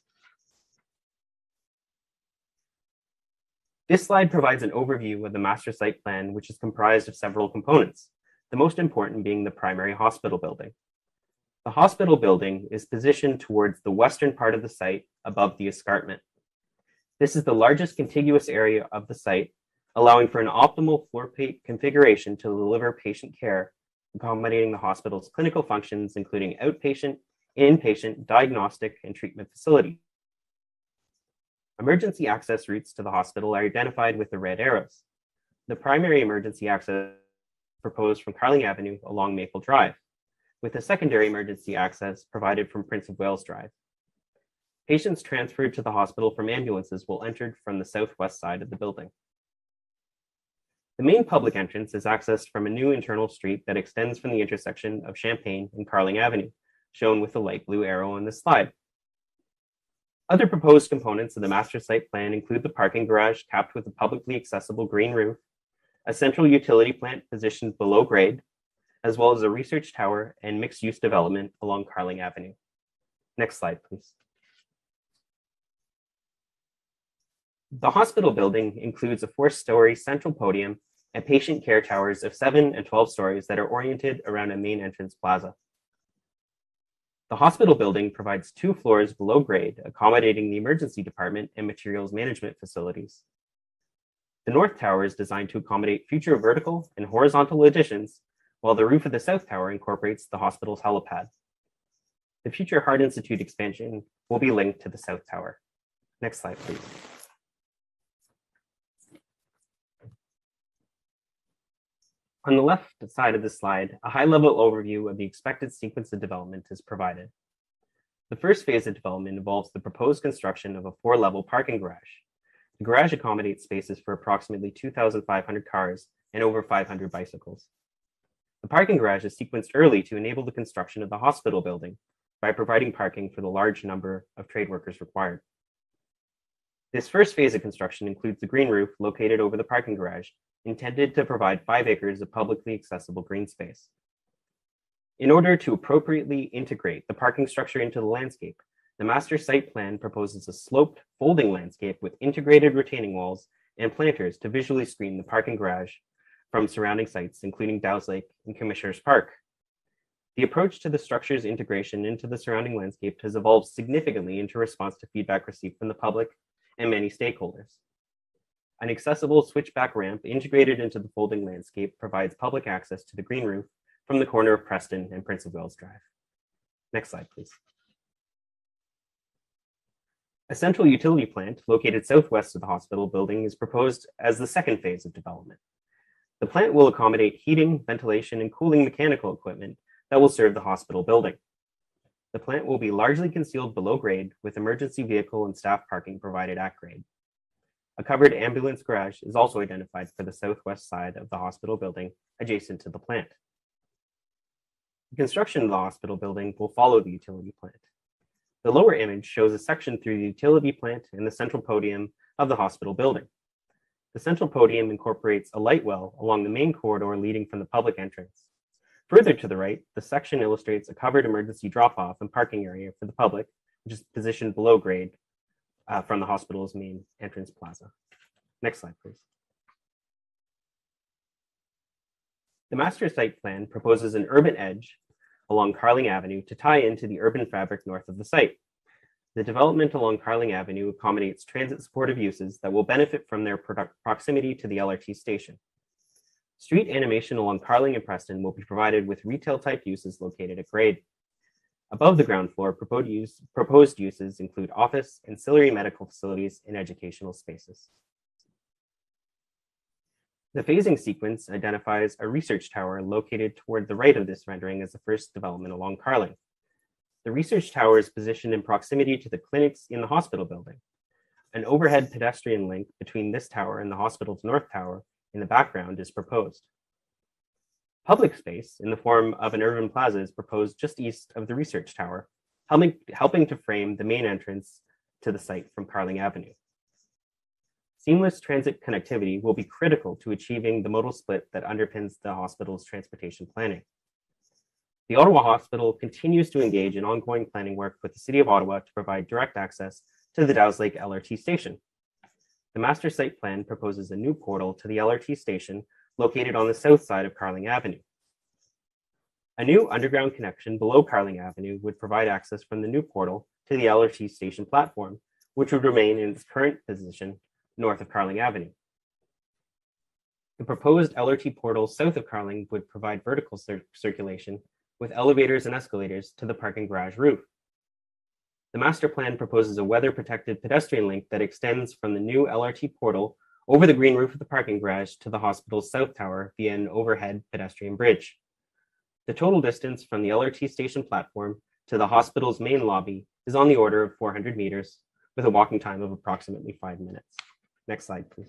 This slide provides an overview of the master site plan, which is comprised of several components, the most important being the primary hospital building. The hospital building is positioned towards the western part of the site above the escarpment. This is the largest contiguous area of the site, allowing for an optimal floor plate configuration to deliver patient care, accommodating the hospital's clinical functions, including outpatient, inpatient, diagnostic, and treatment facilities. Emergency access routes to the hospital are identified with the red arrows. The primary emergency access is proposed from Carling Avenue along Maple Drive, with a secondary emergency access provided from Prince of Wales Drive. Patients transferred to the hospital from ambulances will enter from the southwest side of the building. The main public entrance is accessed from a new internal street that extends from the intersection of Champagne and Carling Avenue, shown with the light blue arrow on this slide. Other proposed components of the master site plan include the parking garage capped with a publicly accessible green roof, a central utility plant positioned below grade, as well as a research tower and mixed-use development along Carling Avenue. Next slide, please. The hospital building includes a four-story central podium and patient care towers of seven and twelve stories that are oriented around a main entrance plaza. The hospital building provides two floors below grade, accommodating the emergency department and materials management facilities. The north tower is designed to accommodate future vertical and horizontal additions, while the roof of the south tower incorporates the hospital's helipad. The future Heart Institute expansion will be linked to the south tower. Next slide, please. On the left side of the slide, a high-level overview of the expected sequence of development is provided. The first phase of development involves the proposed construction of a four-level parking garage. The garage accommodates spaces for approximately two thousand five hundred cars and over five hundred bicycles. The parking garage is sequenced early to enable the construction of the hospital building by providing parking for the large number of trade workers required. This first phase of construction includes the green roof located over the parking garage, intended to provide five acres of publicly accessible green space. In order to appropriately integrate the parking structure into the landscape, the master site plan proposes a sloped folding landscape with integrated retaining walls and planters to visually screen the parking garage from surrounding sites, including Dow's Lake and Commissioners Park. The approach to the structure's integration into the surrounding landscape has evolved significantly into response to feedback received from the public and many stakeholders. An accessible switchback ramp integrated into the folding landscape provides public access to the green roof from the corner of Preston and Prince of Wales Drive. Next slide, please. A central utility plant located southwest of the hospital building is proposed as the second phase of development. The plant will accommodate heating, ventilation, and cooling mechanical equipment that will serve the hospital building. The plant will be largely concealed below grade with emergency vehicle and staff parking provided at grade. A covered ambulance garage is also identified for the southwest side of the hospital building adjacent to the plant. The construction of the hospital building will follow the utility plant. The lower image shows a section through the utility plant and the central podium of the hospital building. The central podium incorporates a light well along the main corridor leading from the public entrance. Further to the right, the section illustrates a covered emergency drop-off and parking area for the public, which is positioned below grade uh, from the hospital's main entrance plaza. Next slide, please. The master site plan proposes an urban edge along Carling Avenue to tie into the urban fabric north of the site. The development along Carling Avenue accommodates transit supportive uses that will benefit from their proximity to the L R T station. Street animation along Carling and Preston will be provided with retail-type uses located at grade. Above the ground floor, proposed, use, proposed uses include office, ancillary medical facilities, and educational spaces. The phasing sequence identifies a research tower located toward the right of this rendering as the first development along Carling. The research tower is positioned in proximity to the clinics in the hospital building. An overhead pedestrian link between this tower and the hospital's north tower in the background is proposed. Public space in the form of an urban plaza is proposed just east of the research tower, helping, helping to frame the main entrance to the site from Carling Avenue. Seamless transit connectivity will be critical to achieving the modal split that underpins the hospital's transportation planning. The Ottawa Hospital continues to engage in ongoing planning work with the City of Ottawa to provide direct access to the Dow's Lake L R T station. The master site plan proposes a new portal to the L R T station located on the south side of Carling Avenue. A new underground connection below Carling Avenue would provide access from the new portal to the L R T station platform, which would remain in its current position north of Carling Avenue. The proposed L R T portal south of Carling would provide vertical cir circulation with elevators and escalators to the parking garage roof. The master plan proposes a weather-protected pedestrian link that extends from the new L R T portal over the green roof of the parking garage to the hospital's south tower via an overhead pedestrian bridge. The total distance from the L R T station platform to the hospital's main lobby is on the order of four hundred meters, with a walking time of approximately five minutes. Next slide, please.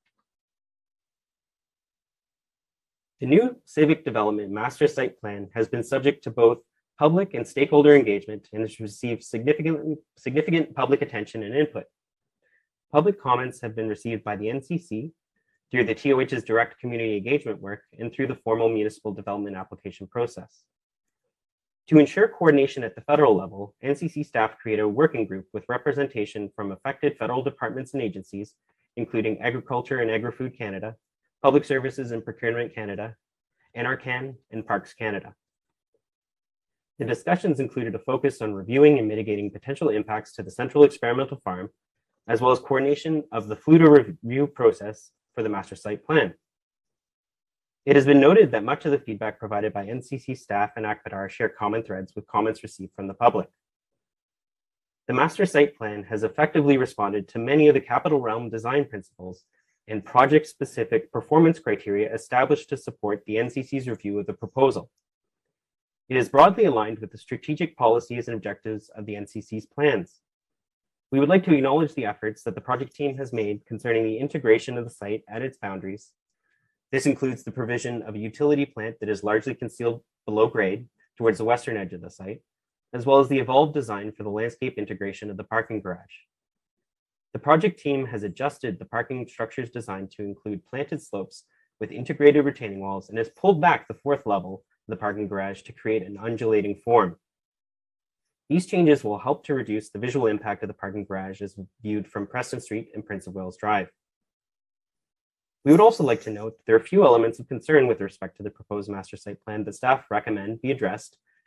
The new civic development master site plan has been subject to both public and stakeholder engagement and has received significant, significant public attention and input. Public comments have been received by the N C C through the T O H's direct community engagement work and through the formal municipal development application process. To ensure coordination at the federal level, N C C staff created a working group with representation from affected federal departments and agencies, including Agriculture and Agri-Food Canada, Public Services and Procurement Canada, N R CAN, and Parks Canada. The discussions included a focus on reviewing and mitigating potential impacts to the Central Experimental Farm, as well as coordination of the F L U T A review process for the master site plan. It has been noted that much of the feedback provided by N C C staff and A C P D A R share common threads with comments received from the public. The master site plan has effectively responded to many of the Capital Realm design principles and project-specific performance criteria established to support the N C C's review of the proposal. It is broadly aligned with the strategic policies and objectives of the N C C's plans. We would like to acknowledge the efforts that the project team has made concerning the integration of the site at its boundaries. This includes the provision of a utility plant that is largely concealed below grade towards the western edge of the site, as well as the evolved design for the landscape integration of the parking garage. The project team has adjusted the parking structure's design to include planted slopes with integrated retaining walls and has pulled back the fourth level of the parking garage to create an undulating form. These changes will help to reduce the visual impact of the parking garage as viewed from Preston Street and Prince of Wales Drive. We would also like to note that there are a few elements of concern with respect to the proposed master site plan that staff recommend be addressed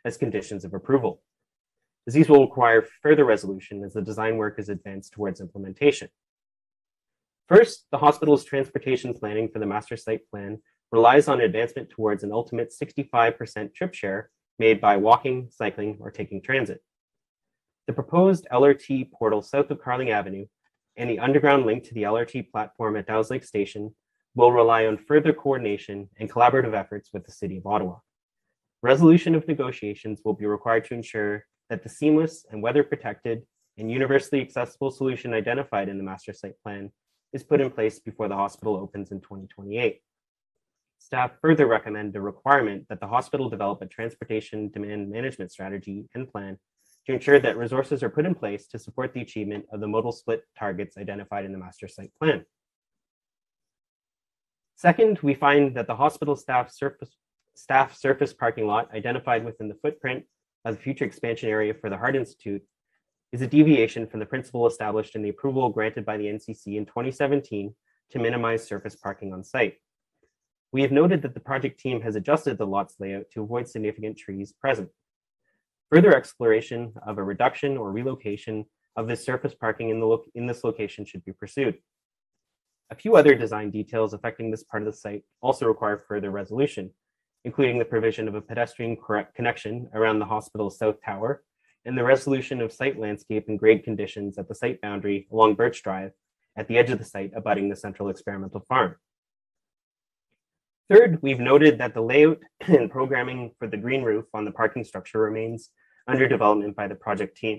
as conditions of approval. As these will require further resolution as the design work is advanced towards implementation. First, the hospital's transportation planning for the master site plan relies on advancement towards an ultimate sixty-five percent trip share made by walking, cycling, or taking transit. The proposed L R T portal south of Carling Avenue and the underground link to the L R T platform at Dow's Lake Station will rely on further coordination and collaborative efforts with the City of Ottawa. Resolution of negotiations will be required to ensure that the seamless and weather-protected and universally accessible solution identified in the master site plan is put in place before the hospital opens in twenty twenty-eight. Staff further recommend a requirement that the hospital develop a transportation demand management strategy and plan to ensure that resources are put in place to support the achievement of the modal split targets identified in the master site plan. Second, we find that the hospital staff surface, staff surface parking lot identified within the footprint of the future expansion area for the Heart Institute is a deviation from the principle established in the approval granted by the N C C in twenty seventeen to minimize surface parking on site. We have noted that the project team has adjusted the lot's layout to avoid significant trees present. Further exploration of a reduction or relocation of this surface parking in, the lo in this location should be pursued. A few other design details affecting this part of the site also require further resolution, including the provision of a pedestrian connection around the hospital's south tower and the resolution of site landscape and grade conditions at the site boundary along Birch Drive at the edge of the site abutting the central experimental farm. Third, we've noted that the layout and programming for the green roof on the parking structure remains under development by the project team.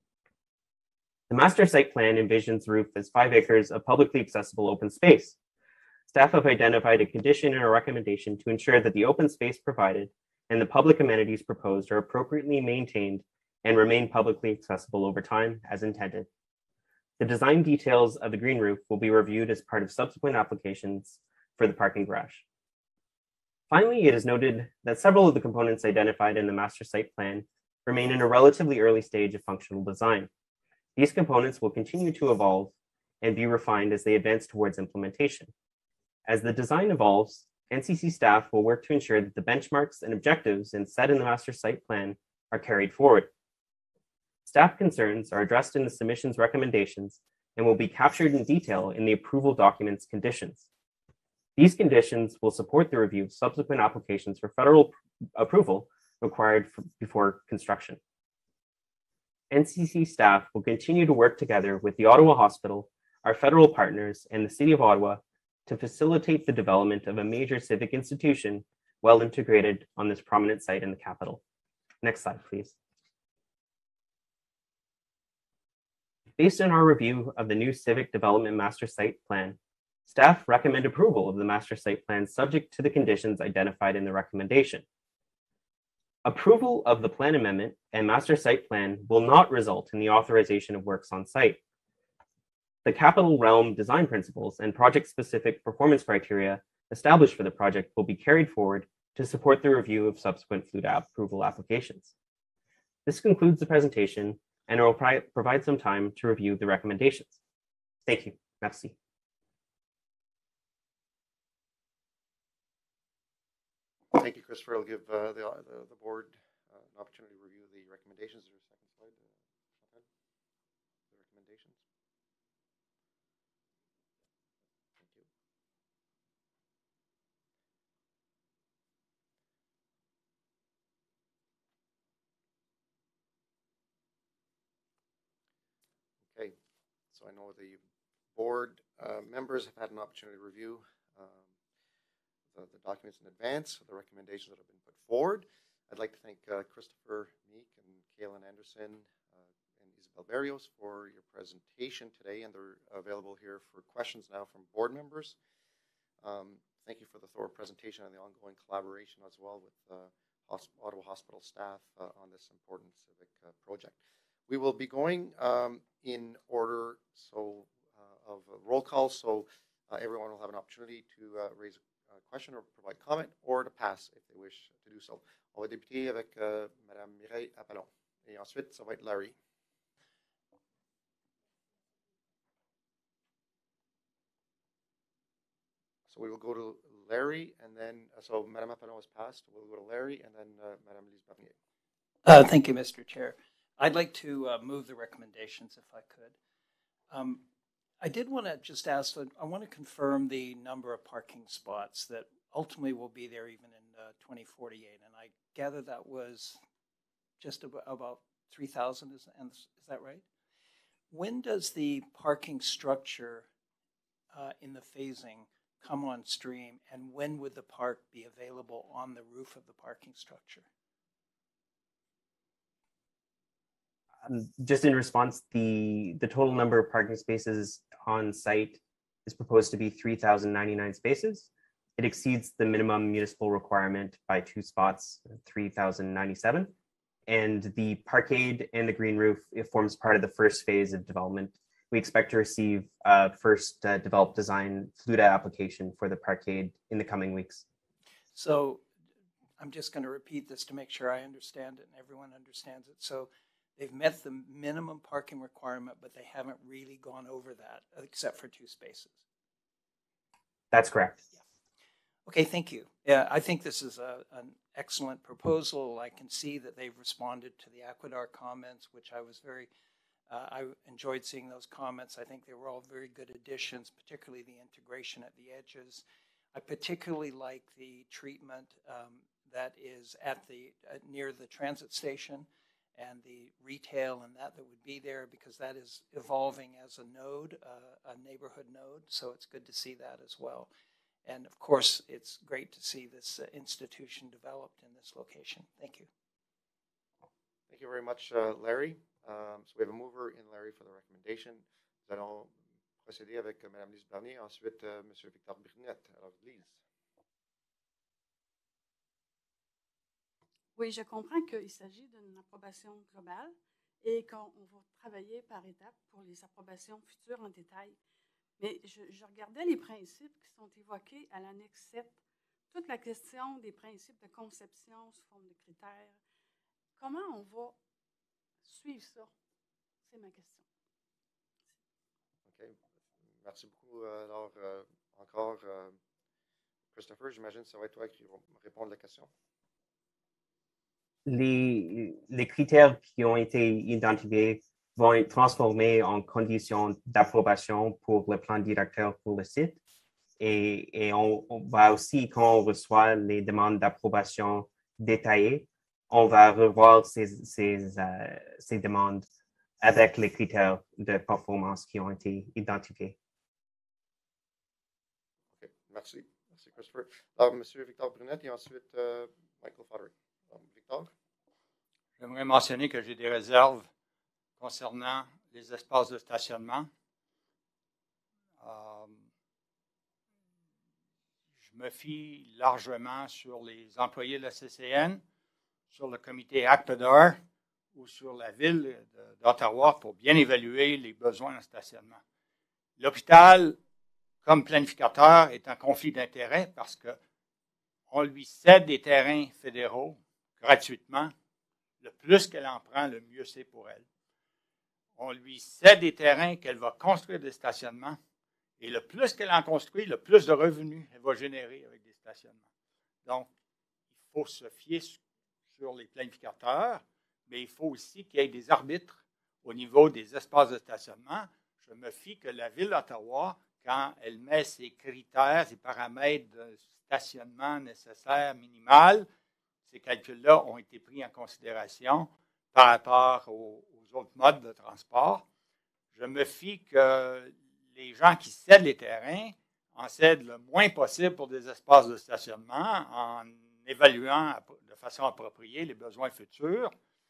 The master site plan envisions the roof as five acres of publicly accessible open space. Staff have identified a condition and a recommendation to ensure that the open space provided and the public amenities proposed are appropriately maintained and remain publicly accessible over time as intended. The design details of the green roof will be reviewed as part of subsequent applications for the parking garage. Finally, it is noted that several of the components identified in the master site plan remain in a relatively early stage of functional design. These components will continue to evolve and be refined as they advance towards implementation. As the design evolves, N C C staff will work to ensure that the benchmarks and objectives set in the master site plan are carried forward. Staff concerns are addressed in the submission's recommendations and will be captured in detail in the approval document's conditions. These conditions will support the review of subsequent applications for federal approval required for, before construction. N C C staff will continue to work together with the Ottawa Hospital, our federal partners, and the City of Ottawa to facilitate the development of a major civic institution well integrated on this prominent site in the capital. Next slide, please. Based on our review of the new Civic Development Master Site Plan, staff recommend approval of the master site plan subject to the conditions identified in the recommendation. Approval of the plan amendment and master site plan will not result in the authorization of works on site. The Capital Realm design principles and project-specific performance criteria established for the project will be carried forward to support the review of subsequent F L U D A approval applications. This concludes the presentation, and I will provide some time to review the recommendations. Thank you. Merci. Thank you, Christopher. I'll give uh, the, the, the board uh, an opportunity to review the recommendations. Is there a second slide? Uh, the recommendations. Thank you. Okay, so I know the board uh, members have had an opportunity to review um, the, the documents in advance, the recommendations that have been put forward. I'd like to thank uh, Christopher Meek and Kaylin Anderson uh, and Isabel Barrios for your presentation today, and they're available here for questions now from board members. Um, thank you for the thorough presentation and the ongoing collaboration as well with uh, Hosp Ottawa Hospital staff uh, on this important civic uh, project. We will be going um, in order so uh, of a roll call, so uh, everyone will have an opportunity to uh, raise a question or provide comment or to pass if they wish to do so. On va débuter avec euh, Madame Mireille Appalon et ensuite ça va être Larry. So we will go to Larry and then, uh, so Madame Appalon has passed, we'll go to Larry and then uh, Madame Lise Barnier. Uh, thank you, Mister Chair. I'd like to uh, move the recommendations if I could. Um, I did want to just ask, I want to confirm the number of parking spots that ultimately will be there even in uh, twenty forty-eight. And I gather that was just about, about three thousand, is, is that right? When does the parking structure uh, in the phasing come on stream, and when would the park be available on the roof of the parking structure? Um, just in response, the, the total number of parking spaces on site is proposed to be three thousand ninety-nine spaces. It exceeds the minimum municipal requirement by two spots, three thousand ninety-seven. And the parkade and the green roof, it forms part of the first phase of development. We expect to receive uh, first uh, developed design FLUDA application for the parkade in the coming weeks. So I'm just going to repeat this to make sure I understand it and everyone understands it. So they've met the minimum parking requirement, but they haven't really gone over that except for two spaces. That's correct. Yeah. Okay, thank you. Yeah, I think this is a, an excellent proposal. I can see that they've responded to the Aquadar comments, which I was very, uh, I enjoyed seeing those comments. I think they were all very good additions, particularly the integration at the edges. I particularly like the treatment um, that is at the uh, near the transit station and the retail and that that would be there, because that is evolving as a node, uh, a neighborhood node. So it's good to see that as well. And of course, it's great to see this uh, institution developed in this location. Thank you. Thank you very much, uh, Larry. Um, so we have a mover in Larry for the recommendation. Nous allons procéder avec uh, Mme Lise Bernier, ensuite uh, M. Victor Burnett. Alors, Lise. Oui, je comprends qu'il s'agit d'une approbation globale et qu'on va travailler par étapes pour les approbations futures en détail. Mais je, je regardais les principes qui sont évoqués à l'annexe sept, toute la question des principes de conception sous forme de critères. Comment on va suivre ça? C'est ma question. OK. Merci beaucoup. Alors, euh, encore, euh, Christopher, j'imagine que ça va être toi qui va répondre à la question. Les, les critères qui ont été identifiés vont être transformés en conditions d'approbation pour le plan directeur pour le site. Et, et on, on va aussi, quand on reçoit les demandes d'approbation détaillées, on va revoir ces, ces, euh, ces demandes avec les critères de performance qui ont été identifiés. OK, merci. Merci, Christopher. Alors, M. Victor Brunette et ensuite euh, Michael Foddery. Victor? J'aimerais mentionner que j'ai des réserves concernant les espaces de stationnement. Euh, je me fie largement sur les employés de la C C N, sur le comité Aquadar ou sur la ville d'Ottawa pour bien évaluer les besoins en stationnement. L'hôpital, comme planificateur, est en conflit d'intérêts parce qu'on lui cède des terrains fédéraux gratuitement. Le plus qu'elle en prend, le mieux c'est pour elle. On lui cède des terrains qu'elle va construire des stationnements. Et le plus qu'elle en construit, le plus de revenus elle va générer avec des stationnements. Donc, il faut se fier sur les planificateurs, mais il faut aussi qu'il y ait des arbitres au niveau des espaces de stationnement. Je me fie que la Ville d'Ottawa, quand elle met ses critères, ses paramètres de stationnement nécessaires, minimal, ces calculs-là ont été pris en considération par rapport aux, aux autres modes de transport. Je me fie que les gens qui cèdent les terrains en cèdent le moins possible pour des espaces de stationnement en évaluant de façon appropriée les besoins futurs.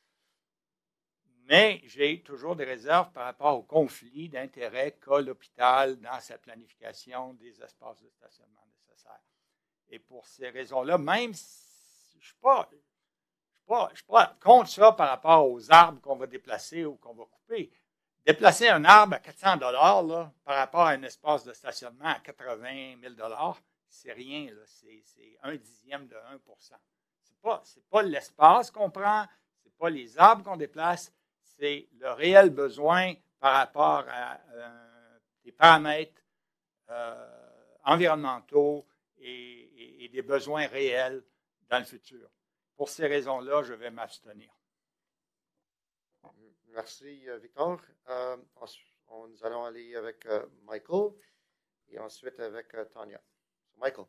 Mais j'ai toujours des réserves par rapport au conflit d'intérêts qu'a l'hôpital dans sa planification des espaces de stationnement nécessaires. Et pour ces raisons-là, même si je ne suis pas, je suis pas, je suis pas contre ça par rapport aux arbres qu'on va déplacer ou qu'on va couper. Déplacer un arbre à quatre cents dollars là, par rapport à un espace de stationnement à quatre-vingt mille dollars, c'est rien, c'est, c'est un dixième de un pour cent. Ce n'est pas, c'est pas l'espace qu'on prend, ce n'est pas les arbres qu'on déplace, c'est le réel besoin par rapport à euh, des paramètres euh, environnementaux et, et, et des besoins réels dans le futur. Pour ces raisons-là, je vais m'abstenir. Merci, euh, Victor. Euh, ensuite, on, nous allons aller avec euh, Michael et ensuite avec euh, Tanya. So, Michael.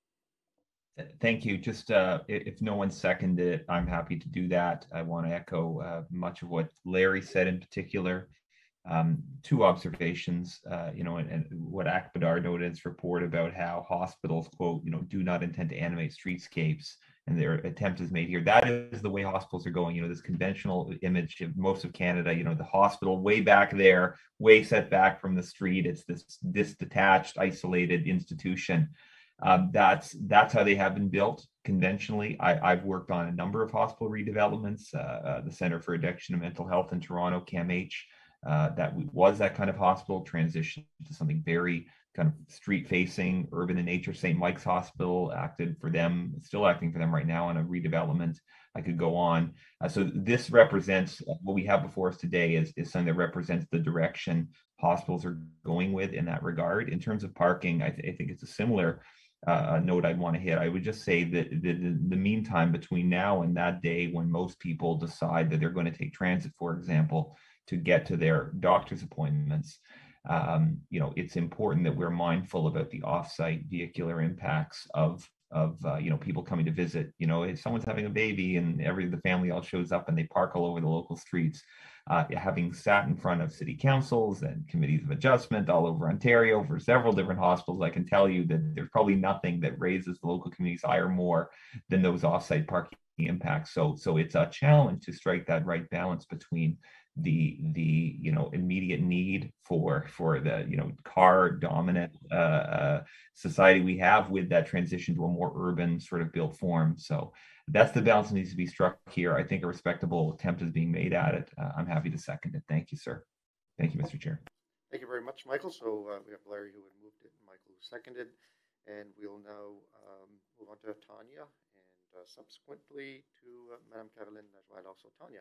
Thank you. Just uh, if no one seconded it, I'm happy to do that. I want to echo uh, much of what Larry said in particular. Um, two observations, uh, you know, and, and what Akbadar noted in its report about how hospitals, quote, you know, do not intend to animate streetscapes, and their attempt is made here. That is the way hospitals are going. You know, this conventional image of most of Canada, you know, the hospital way back there, way set back from the street. It's this, this detached, isolated institution. Um, that's that's how they have been built conventionally. I, I've worked on a number of hospital redevelopments, uh, uh, the Center for Addiction and Mental Health in Toronto, C A M H. Uh, that was that kind of hospital, transition to something very kind of street-facing, urban in nature. Saint Mike's Hospital acted for them, still acting for them right now on a redevelopment. I could go on. Uh, so this represents uh, what we have before us today is, is something that represents the direction hospitals are going with in that regard. In terms of parking, I, th- I think it's a similar uh, note I'd want to hit. I would just say that the, the, the meantime between now and that day when most people decide that they're going to take transit, for example, to get to their doctor's appointments, um, you know, it's important that we're mindful about the off-site vehicular impacts of of uh, you know, people coming to visit. You know, if someone's having a baby and every the family all shows up and they park all over the local streets, uh, having sat in front of city councils and committees of adjustment all over Ontario for several different hospitals, I can tell you that there's probably nothing that raises the local community's ire more than those off-site parking impacts. So, so it's a challenge to strike that right balance between the the you know immediate need for for the you know car dominant uh, uh, society we have with that transition to a more urban sort of built form. So that's the balance that needs to be struck here. I think a respectable attempt is being made at it. Uh, I'm happy to second it. Thank you, sir. Thank you, Mister Chair. Thank you very much, Michael. So uh, we have Larry who had moved it, and Michael who seconded, and we'll now um, move on to Tanya, and uh, subsequently to uh, Madame Caroline Lajoie, also Tanya.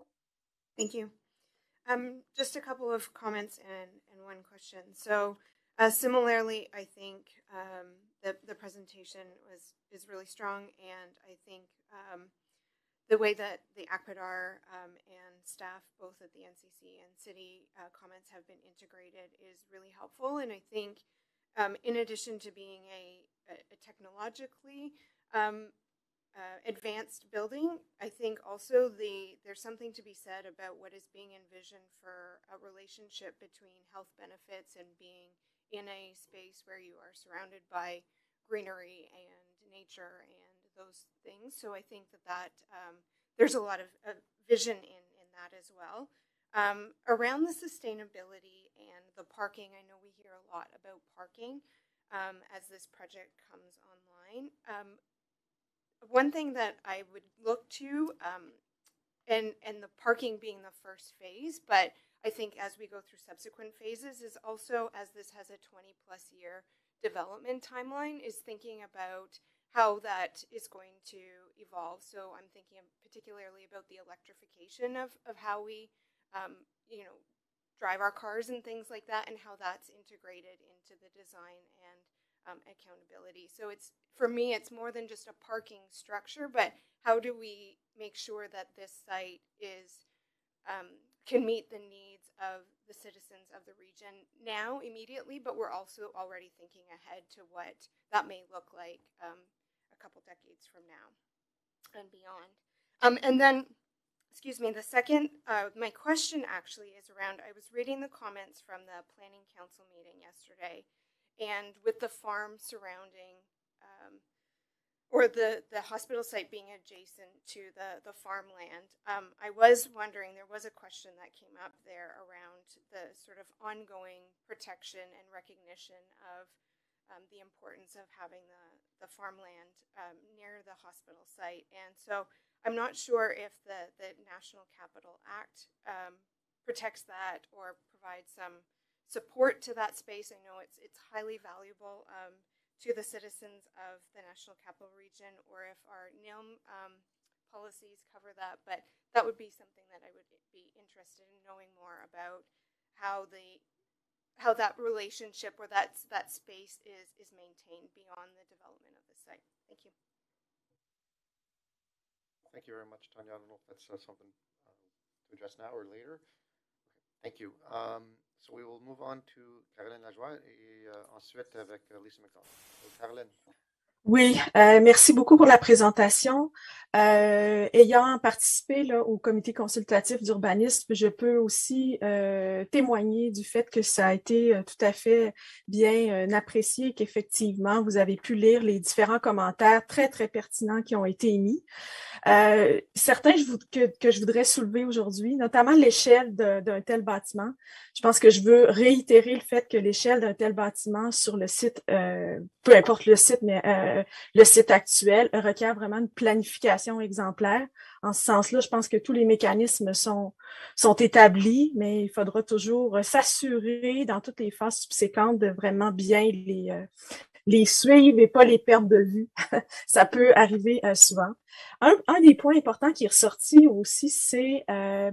Thank you. Um, just a couple of comments and, and one question. So uh, similarly, I think um, the, the presentation was is really strong, and I think um, the way that the Akbadar um, and staff, both at the N C C and city uh, comments have been integrated is really helpful. And I think um, in addition to being a, a, a technologically um, Uh, advanced building, I think also the there's something to be said about what is being envisioned for a relationship between health benefits and being in a space where you are surrounded by greenery and nature and those things. So I think that that um, there's a lot of uh, vision in in that as well. Um, around the sustainability and the parking, I know we hear a lot about parking um, as this project comes online. Um, One thing that I would look to, um, and and the parking being the first phase, but I think as we go through subsequent phases is also, as this has a twenty plus year development timeline, is thinking about how that is going to evolve. So I'm thinking particularly about the electrification of, of how we, um, you know, drive our cars and things like that, and how that's integrated into the design and Um, accountability. So it's, for me, it's more than just a parking structure, but how do we make sure that this site is um, can meet the needs of the citizens of the region now immediately, but we're also already thinking ahead to what that may look like um, a couple decades from now and beyond. Um, and then, excuse me, the second, uh, my question actually is around, I was reading the comments from the Planning Council meeting yesterday, and with the farm surrounding, um, or the, the hospital site being adjacent to the, the farmland, um, I was wondering, there was a question that came up there around the sort of ongoing protection and recognition of um, the importance of having the, the farmland um, near the hospital site. And so I'm not sure if the, the National Capital Act um, protects that or provides some support to that space. I know it's it's highly valuable um, to the citizens of the National Capital Region, or if our N I L M um, policies cover that, but that would be something that I would be interested in knowing more about how the how that relationship or that that space is is maintained beyond the development of the site. Thank you. Thank you very much, Tanya. I don't know if that's uh, something uh, to address now or later? Thank you. Um, so we will move on to Caroline Lajoie et euh, ensuite avec uh, Lisa McDonald. So, Caroline. Oui, euh, merci beaucoup pour la présentation. Euh, ayant participé là, au comité consultatif d'urbanisme, je peux aussi euh, témoigner du fait que ça a été euh, tout à fait bien euh, apprécié et qu'effectivement, vous avez pu lire les différents commentaires très, très pertinents qui ont été émis. Euh, certains je vous, que, que je voudrais soulever aujourd'hui, notamment l'échelle d'un tel bâtiment. Je pense que je veux réitérer le fait que l'échelle d'un tel bâtiment sur le site, euh, peu importe le site, mais euh, le site actuel requiert vraiment une planification exemplaire. En ce sens-là, je pense que tous les mécanismes sont, sont établis, mais il faudra toujours s'assurer dans toutes les phases subséquentes de vraiment bien les, euh, les suivre et pas les perdre de vue. Ça peut arriver euh, souvent. Un, un des points importants qui est ressorti aussi, c'est euh,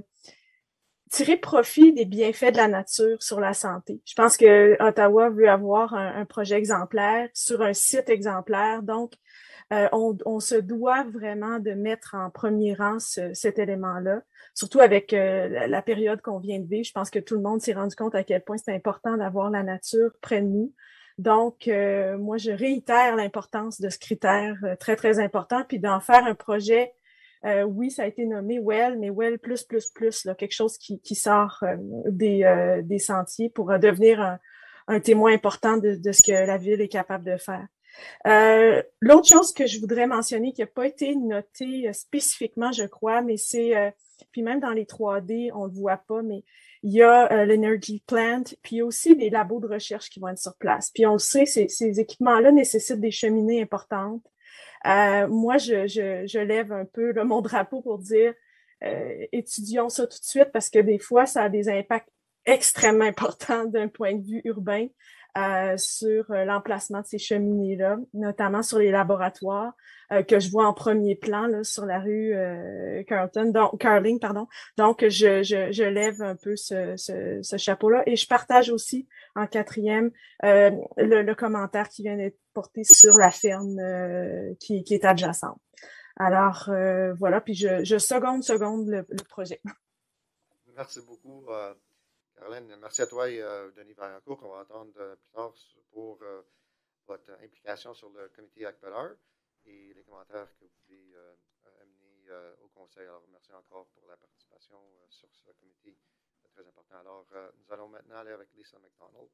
tirer profit des bienfaits de la nature sur la santé. Je pense que Ottawa veut avoir un, un projet exemplaire sur un site exemplaire, donc euh, on, on se doit vraiment de mettre en premier rang ce, cet élément-là, surtout avec euh, la, la période qu'on vient de vivre. Je pense que tout le monde s'est rendu compte à quel point c'est important d'avoir la nature près de nous. Donc, euh, moi, je réitère l'importance de ce critère euh, très, très important, puis d'en faire un projet. Euh, oui, ça a été nommé Well, mais Well plus, plus, plus, là, quelque chose qui, qui sort euh, des, euh, des sentiers pour euh, devenir un, un témoin important de, de ce que la ville est capable de faire. Euh, l'autre chose que je voudrais mentionner, qui n'a pas été notée euh, spécifiquement, je crois, mais c'est, euh, puis même dans les trois D, on le voit pas, mais il y a euh, l'Energy Plant, puis il y a aussi des labos de recherche qui vont être sur place. Puis on le sait, ces, ces équipements-là nécessitent des cheminées importantes. Euh, moi, je, je, je lève un peu là, mon drapeau pour dire euh, étudions ça tout de suite parce que des fois, ça a des impacts extrêmement importants d'un point de vue urbain euh, sur euh, l'emplacement de ces cheminées-là, notamment sur les laboratoires euh, que je vois en premier plan là, sur la rue euh, Carlton, donc, Carling, pardon. Donc, je, je, je lève un peu ce, ce, ce chapeau-là et je partage aussi en quatrième euh, le, le commentaire qui vient d'être porté sur la ferme euh, qui, qui est adjacente. Alors, euh, voilà, puis je, je seconde, seconde le, le projet. Merci beaucoup, euh, Caroline. Merci à toi et euh, Denis Vaillancourt, qu'on va entendre euh, plus tard pour euh, votre implication sur le comité Acpedar et les commentaires que vous pouvez euh, amener euh, au conseil. Alors, merci encore pour la participation euh, sur ce comité très important. Alors, euh, nous allons maintenant aller avec Lisa McDonald.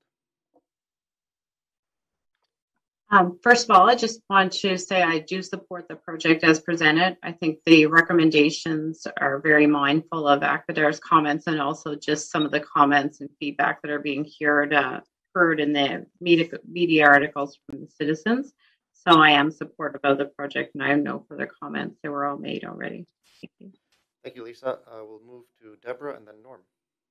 Um, first of all, I just want to say I do support the project as presented. I think the recommendations are very mindful of Acpedar's comments and also just some of the comments and feedback that are being heard, uh, heard in the media, media articles from the citizens. So I am supportive of the project and I have no further comments. They were all made already. Thank you. Thank you, Lisa. Uh, we'll move to Deborah and then Norm.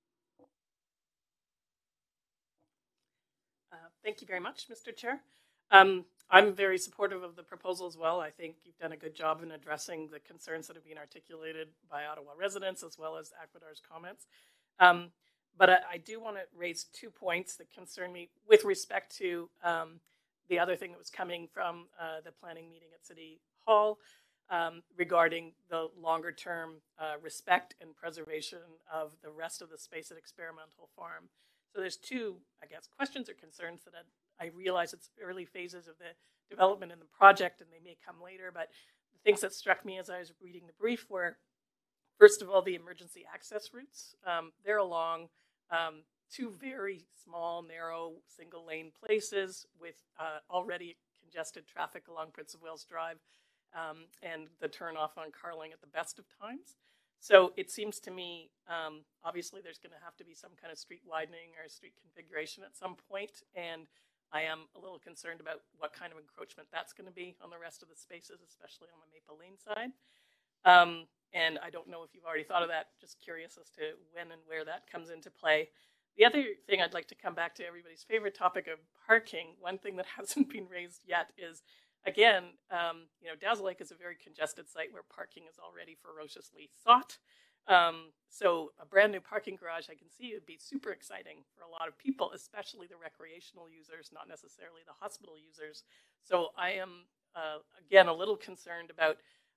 Uh, thank you very much, Mister Chair. Um, I'm very supportive of the proposal as well. I think you've done a good job in addressing the concerns that have been articulated by Ottawa residents as well as Acpedar's comments. Um, but I, I do want to raise two points that concern me with respect to um, the other thing that was coming from uh, the planning meeting at City Hall um, regarding the longer term uh, respect and preservation of the rest of the space at Experimental Farm. So there's two, I guess, questions or concerns that I, I realize it's early phases of the development in the project and they may come later, but the things that struck me as I was reading the brief were, first of all, the emergency access routes. Um, they're along um, two very small, narrow, single lane places with uh, already congested traffic along Prince of Wales Drive um, and the turnoff on Carling at the best of times. So it seems to me, um, obviously there's going to have to be some kind of street widening or street configuration at some point, and I am a little concerned about what kind of encroachment that's going to be on the rest of the spaces, especially on the Maple Lane side. Um, and I don't know if you've already thought of that, just curious as to when and where that comes into play. The other thing I'd like to come back to everybody's favorite topic of parking. One thing that hasn't been raised yet is, again, um, you know, Dazzle Lake is a very congested site where parking is already ferociously sought. Um, so a brand new parking garage, I can see would be super exciting for a lot of people, especially the recreational users, not necessarily the hospital users. So I am, uh, again, a little concerned about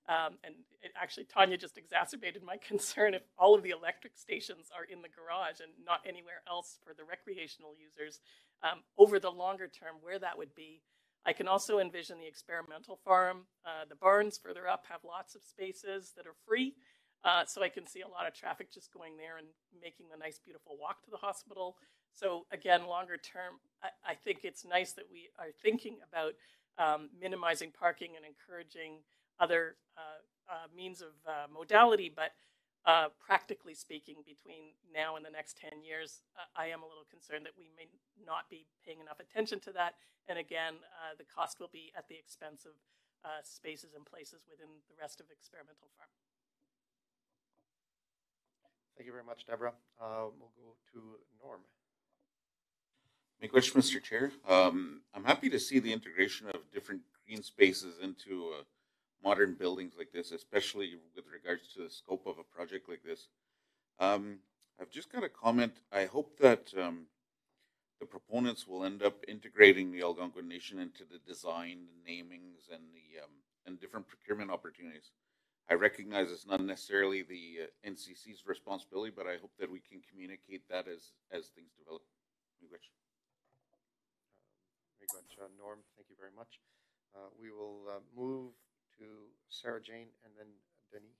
Um, and it actually, Tanya just exacerbated my concern if all of the electric stations are in the garage and not anywhere else for the recreational users. Um, over the longer term, where that would be. I can also envision the experimental farm. Uh, the barns further up have lots of spaces that are free. Uh, so I can see a lot of traffic just going there and making the nice, beautiful walk to the hospital. So again, longer term, I, I think it's nice that we are thinking about um, minimizing parking and encouraging other uh, uh, means of uh, modality, but uh, practically speaking, between now and the next ten years, uh, I am a little concerned that we may not be paying enough attention to that. And again, uh, the cost will be at the expense of uh, spaces and places within the rest of experimental farm. Thank you very much, Deborah. Uh, we'll go to Norm. My question, Mister Chair. Um, I'm happy to see the integration of different green spaces into uh, modern buildings like this, especially with regards to the scope of a project like this. Um, I've just got a comment. I hope that um, the proponents will end up integrating the Algonquin Nation into the design, the namings, and the um, and different procurement opportunities. I recognize it's not necessarily the uh, N C C's responsibility, but I hope that we can communicate that as as things develop. Miigwech. Miigwech, uh, Norm, thank you very much. Uh, we will uh, move to Sarah Jane and then Denis.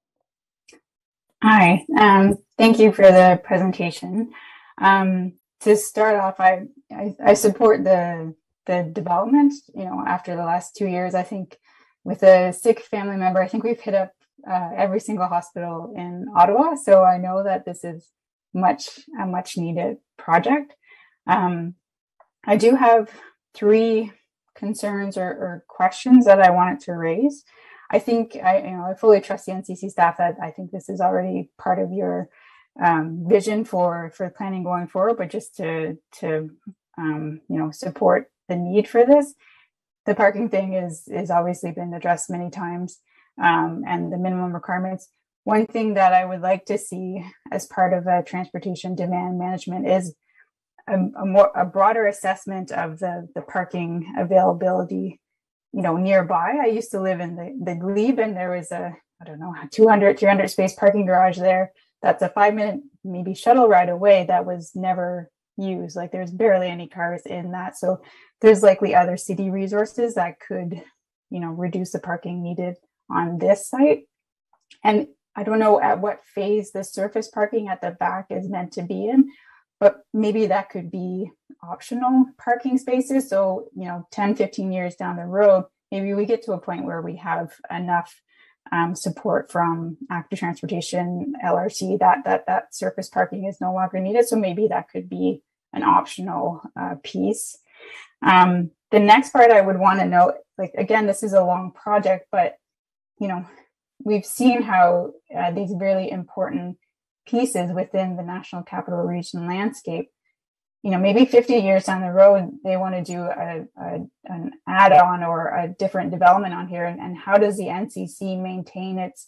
Hi, um, thank you for the presentation. Um, to start off, I, I, I support the the development. You know, after the last two years, I think with a sick family member, I think we've hit up uh, every single hospital in Ottawa. So I know that this is much a much needed project. Um, I do have three concerns or, or questions that I wanted to raise. I think I, you know, I fully trust the N C C staff that I think this is already part of your um, vision for for planning going forward. But just to to um, you know support the need for this, the parking thing is is obviously been addressed many times, um, and the minimum requirements. One thing that I would like to see as part of a transportation demand management is a, a more a broader assessment of the the parking availability. You know, nearby. I used to live in the, the Glebe, and there was a, I don't know, two hundred, three hundred space parking garage there. That's a five minute, maybe shuttle ride away that was never used. Like there's barely any cars in that. So there's likely other city resources that could, you know, reduce the parking needed on this site. And I don't know at what phase the surface parking at the back is meant to be in, but maybe that could be optional parking spaces. So, you know, ten, fifteen years down the road, maybe we get to a point where we have enough um, support from active transportation, L R T, that that that surface parking is no longer needed. So maybe that could be an optional uh, piece. Um, the next part I would want to note, like, again, this is a long project, but, you know, we've seen how uh, these really important pieces within the National Capital Region landscape, you know, maybe fifty years down the road, they want to do a, a, an add-on or a different development on here. And, and how does the N C C maintain its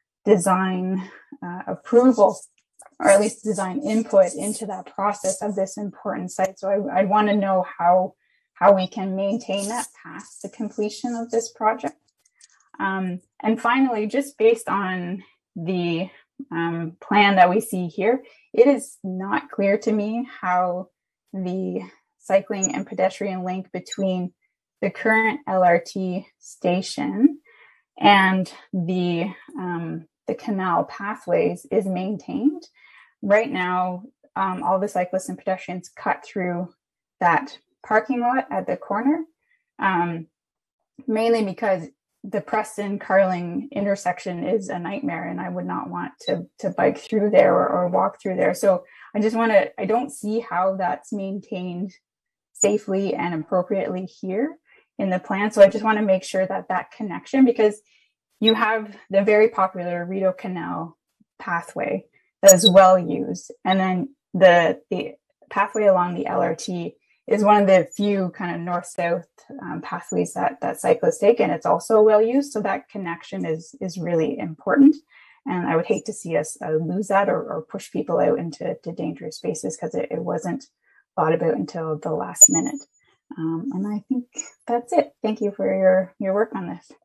design uh, approval, or at least design input into that process of this important site? So I, I'd want to know how, how we can maintain that past the completion of this project. Um, and finally, just based on the um, plan that we see here, it is not clear to me how the cycling and pedestrian link between the current L R T station and the um, the canal pathways is maintained. Right now, um, all the cyclists and pedestrians cut through that parking lot at the corner, um, mainly because the Preston Carling intersection is a nightmare, and I would not want to to bike through there or, or walk through there. So I just want to, I don't see how that's maintained safely and appropriately here in the plan. So I just want to make sure that that connection, because you have the very popular Rideau Canal pathway that is well used. And then the, the pathway along the L R T is one of the few kind of north-south um, pathways that, that cyclists take, and it's also well used. So that connection is, is really important. And I would hate to see us uh, lose that or, or push people out into to dangerous spaces, because it, it wasn't thought about until the last minute. Um, and I think that's it. Thank you for your, your work on this.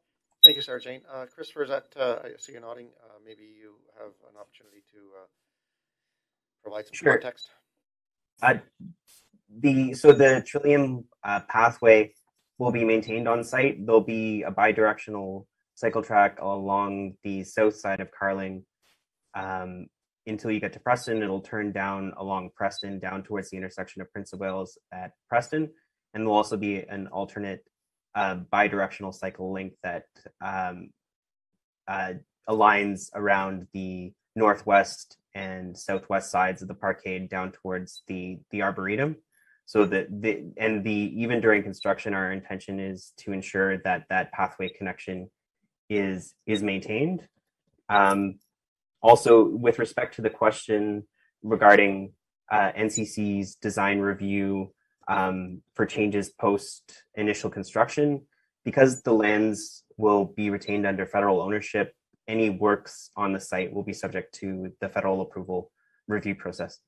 thank you, Sarah Jane. Uh, Christopher, is that, uh, I see you nodding. Uh, maybe you have an opportunity to uh, provide some Sure. context. Uh, the so the Trillium uh, pathway will be maintained on site. There'll be a bidirectional cycle track along the south side of Carling um, until you get to Preston. It'll turn down along Preston down towards the intersection of Prince of Wales at Preston, and there'll also be an alternate uh, bidirectional cycle link that um, uh, aligns around the northwest and southwest sides of the parkade down towards the the arboretum. So that the and the even during construction, our intention is to ensure that that pathway connection is is maintained. Um, also, with respect to the question regarding uh, N C C's design review um, for changes post initial construction, because the lands will be retained under federal ownership, any works on the site will be subject to the federal approval review process.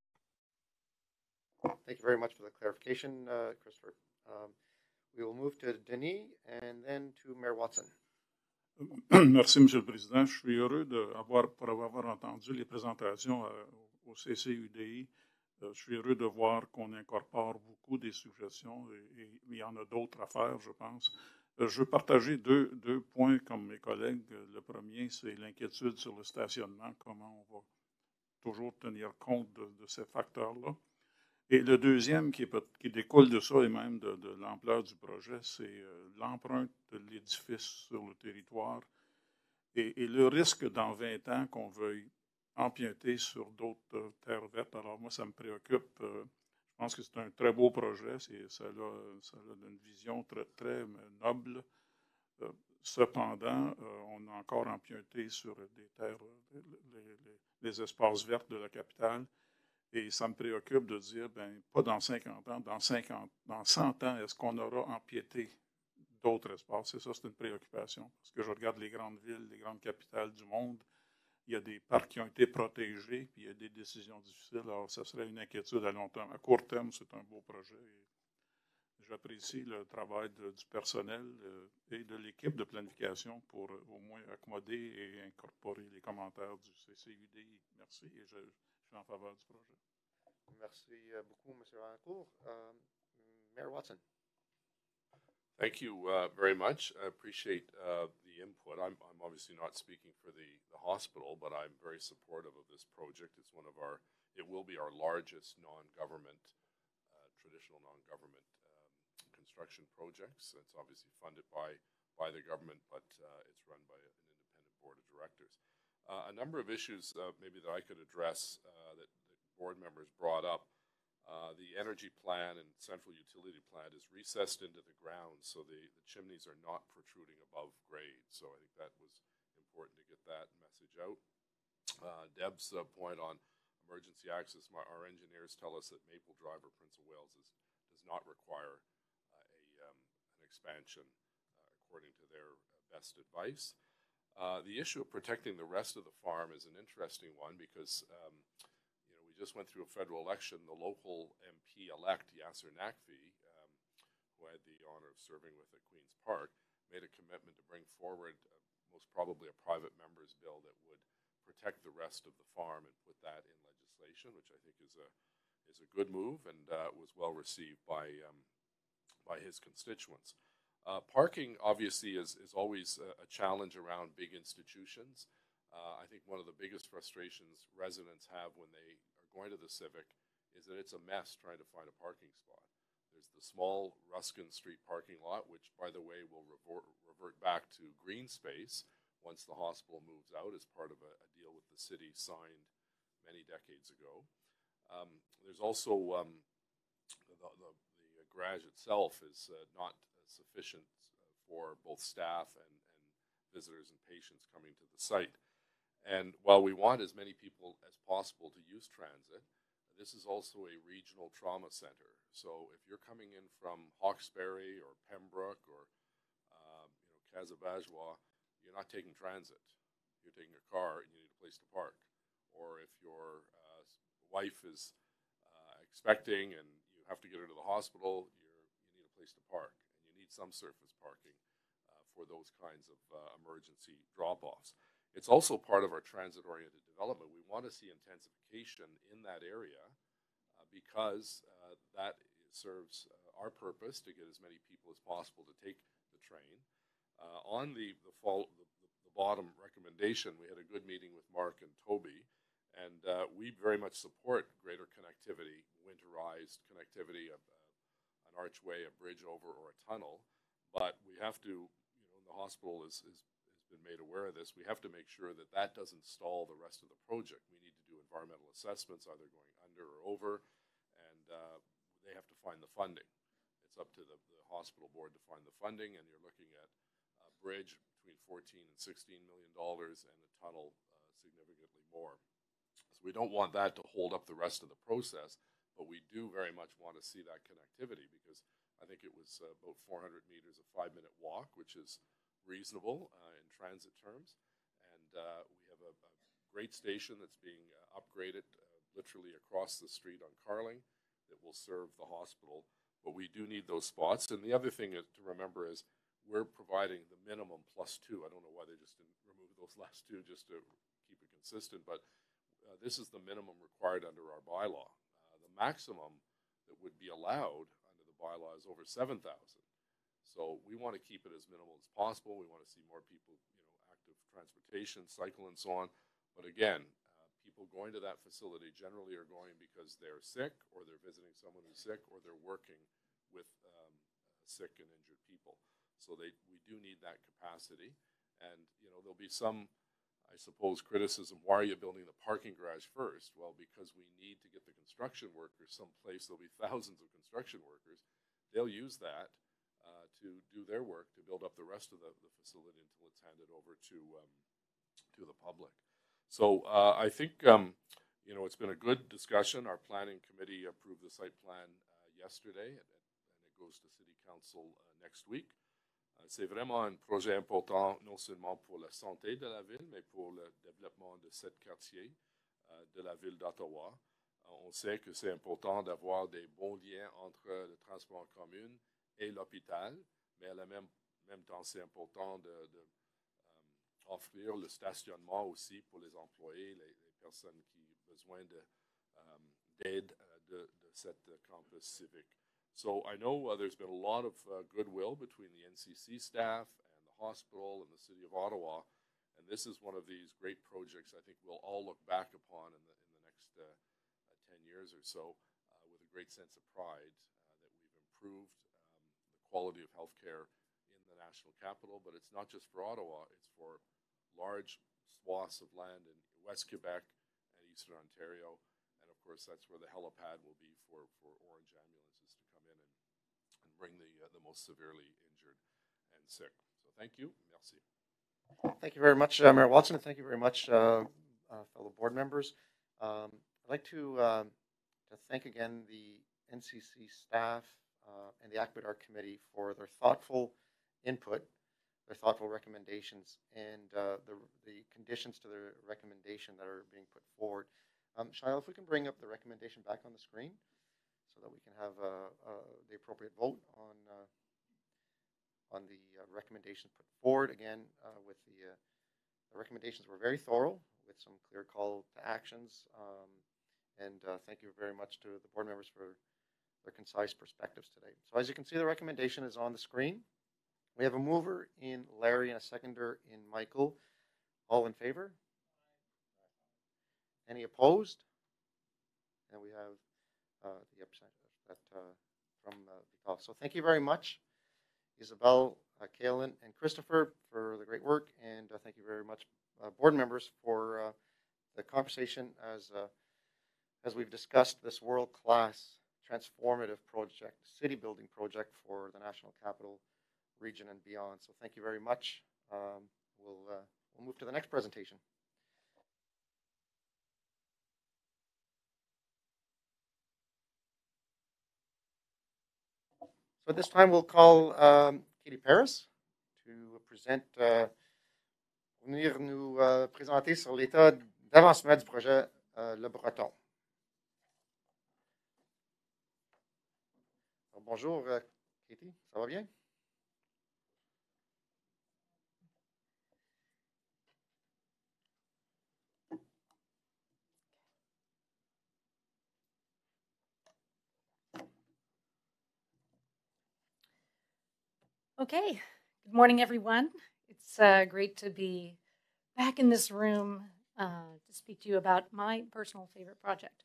Thank you very much for the clarification, uh, Christopher. Um, we will move to Denis and then to Mayor Watson. Merci, M. le Président. Je suis heureux de avoir, pour avoir entendu les présentations euh, au C C U D I. Euh, je suis heureux de voir qu'on incorpore beaucoup des suggestions et, et il y en a d'autres à faire, je pense. Euh, je veux partager deux, deux points comme mes collègues. Le premier, c'est l'inquiétude sur le stationnement, comment on va toujours tenir compte de, de ces facteurs-là. Et le deuxième qui, est, qui découle de ça et même de, de l'ampleur du projet, c'est euh, l'empreinte de l'édifice sur le territoire et, et le risque dans vingt ans qu'on veuille empiéter sur d'autres euh, terres vertes. Alors moi, ça me préoccupe. Euh, je pense que c'est un très beau projet. C'est, ça, a, ça a une vision très, très noble. Euh, cependant, euh, on a encore empiété sur des terres, les, les, les espaces verts de la capitale. Et ça me préoccupe de dire, ben, pas dans cinquante ans, dans cinquante, dans cent ans, est-ce qu'on aura empiété d'autres espaces? Et ça, c'est une préoccupation. Parce que je regarde les grandes villes, les grandes capitales du monde, il y a des parcs qui ont été protégés, puis il y a des décisions difficiles. Alors, ça serait une inquiétude à long terme. À court terme, c'est un beau projet. Et j'apprécie le travail de, du personnel euh, et de l'équipe de planification pour euh, au moins accommoder et incorporer les commentaires du C C U D I. Merci et je, je suis en faveur du projet. Merci beaucoup, Monsieur Rancourt. Um, Mayor Watson. Thank you uh, very much. I appreciate uh, the input. I'm, I'm obviously not speaking for the, the hospital, but I'm very supportive of this project. It's one of our, it will be our largest non-government, uh, traditional non-government um, construction projects. It's obviously funded by, by the government, but uh, it's run by an independent board of directors. Uh, a number of issues uh, maybe that I could address uh, that, that board members brought up. Uh, the energy plan and central utility plant is recessed into the ground, so the, the chimneys are not protruding above grade. So I think that was important to get that message out. Uh, Deb's uh, point on emergency access, my, our engineers tell us that Maple Drive or Prince of Wales is, does not require uh, a, um, an expansion uh, according to their best advice. Uh, the issue of protecting the rest of the farm is an interesting one because um, just went through a federal election. The local M P-elect, Yasser Naqvi, um, who I had the honor of serving with at Queen's Park, made a commitment to bring forward uh, most probably a private member's bill that would protect the rest of the farm and put that in legislation, which I think is a is a good move and uh, was well received by um, by his constituents. Uh, parking obviously is is always a, a challenge around big institutions. Uh, I think one of the biggest frustrations residents have when they going to the Civic is that it's a mess trying to find a parking spot. There's the small Ruskin Street parking lot, which, by the way, will revert, revert back to green space once the hospital moves out as part of a, a deal with the city signed many decades ago. Um, there's also um, the, the, the garage itself is uh, not uh, sufficient for both staff and, and visitors and patients coming to the site. And while we want as many people as possible to use transit, this is also a regional trauma center. So if you're coming in from Hawkesbury or Pembroke or um, you know, Casabajwa, you're not taking transit. You're taking a car and you need a place to park. Or if your uh, wife is uh, expecting and you have to get her to the hospital, you're, you need a place to park. And you need some surface parking uh, for those kinds of uh, emergency drop-offs. It's also part of our transit-oriented development. We want to see intensification in that area uh, because uh, that serves uh, our purpose to get as many people as possible to take the train. Uh, on the, the, fall, the, the bottom recommendation, we had a good meeting with Mark and Toby, and uh, we very much support greater connectivity, winterized connectivity, a, a, an archway, a bridge over, or a tunnel. But we have to, you know, the hospital is, is, has been made aware of this. We have to make sure that that doesn't stall the rest of the project. We need to do environmental assessments, either going under or over, and uh, they have to find the funding. It's up to the, the hospital board to find the funding, and you're looking at a bridge between fourteen and sixteen million dollars and a tunnel uh, significantly more. So we don't want that to hold up the rest of the process, but we do very much want to see that connectivity because I think it was uh, about four hundred meters, a five-minute walk, which is reasonable uh, in transit terms. And uh, we have a, a great station that's being uh, upgraded uh, literally across the street on Carling that will serve the hospital. But we do need those spots. And the other thing is, to remember is we're providing the minimum plus two. I don't know why they just didn't remove those last two just to keep it consistent, but uh, this is the minimum required under our bylaw. Uh, the maximum that would be allowed bylaw is over seven thousand. So we want to keep it as minimal as possible. We want to see more people, you know, active transportation, cycle, and so on. But again, uh, people going to that facility generally are going because they're sick, or they're visiting someone who's sick, or they're working with um, sick and injured people. So they, we do need that capacity. And, you know, there'll be some, I suppose, criticism. Why are you building the parking garage first? Well, because we need to get the construction workers someplace. There'll be thousands of construction workers. They'll use that uh, to do their work to build up the rest of the, the facility until it's handed over to um, to the public. So uh, I think um, you know, it's been a good discussion. Our planning committee approved the site plan uh, yesterday, and, and it goes to City Council uh, next week. C'est vraiment un projet important, non seulement pour la santé de la ville, mais pour le développement de ce quartier euh, de la ville d'Ottawa. On sait que c'est important d'avoir des bons liens entre le transport en commun et l'hôpital, mais à la même, même temps, c'est important de, de um, offrir le stationnement aussi pour les employés, les, les personnes qui ont besoin d'aide um, uh, de, de cette campus civique. So I know uh, there's been a lot of uh, goodwill between the N C C staff and the hospital and the City of Ottawa, and this is one of these great projects I think we'll all look back upon in the, in the next uh, uh, ten years or so uh, with a great sense of pride uh, that we've improved um, the quality of healthcare in the national capital. But it's not just for Ottawa, it's for large swaths of land in West Quebec and Eastern Ontario, and of course that's where the helipad will be for, for Orange ambulances to come in and, and bring the, uh, the most severely injured and sick. So thank you. Merci. Thank you very much, uh, Mayor Watson, and thank you very much, uh, uh, fellow board members. Um, I'd like to, uh, to thank again the N C C staff uh, and the Aqueduct Committee for their thoughtful input, their thoughtful recommendations, and uh, the, the conditions to the recommendation that are being put forward. Um, Shaila, if we can bring up the recommendation back on the screen so that we can have uh, uh, the appropriate vote on uh, on the uh, recommendations put forward. Again, uh, with the, uh, the recommendations were very thorough with some clear call to actions. Um, and uh, thank you very much to the board members for their concise perspectives today. So as you can see, the recommendation is on the screen. We have a mover in Larry and a seconder in Michael. All in favor? Any opposed? And we have uh, the absent that uh, from uh, Vital. So thank you very much, Isabel, uh, Kaylin, and Christopher, for the great work, and uh, thank you very much, uh, board members, for uh, the conversation as uh, as we've discussed this world-class transformative project, city building project for the National Capital Region and beyond. So thank you very much. Um, we'll uh, we'll move to the next presentation. So at this time, we'll call um, Katie Paris to present, uh, venir nous uh, présenter sur l'état d'avancement du projet uh, Le Breton. Alors, bonjour, uh, Katie, ça va bien? Okay, good morning, everyone. It's uh, great to be back in this room uh, to speak to you about my personal favorite project.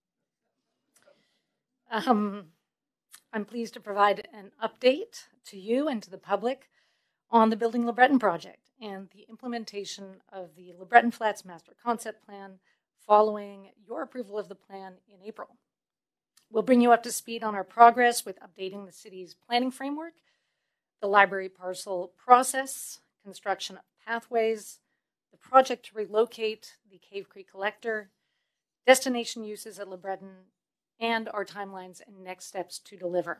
Um, I'm pleased to provide an update to you and to the public on the Building LeBreton project and the implementation of the LeBreton Flats Master Concept Plan following your approval of the plan in April. We'll bring you up to speed on our progress with updating the city's planning framework, the library parcel process, construction of pathways, the project to relocate the Cave Creek collector, destination uses at LeBreton, and our timelines and next steps to deliver.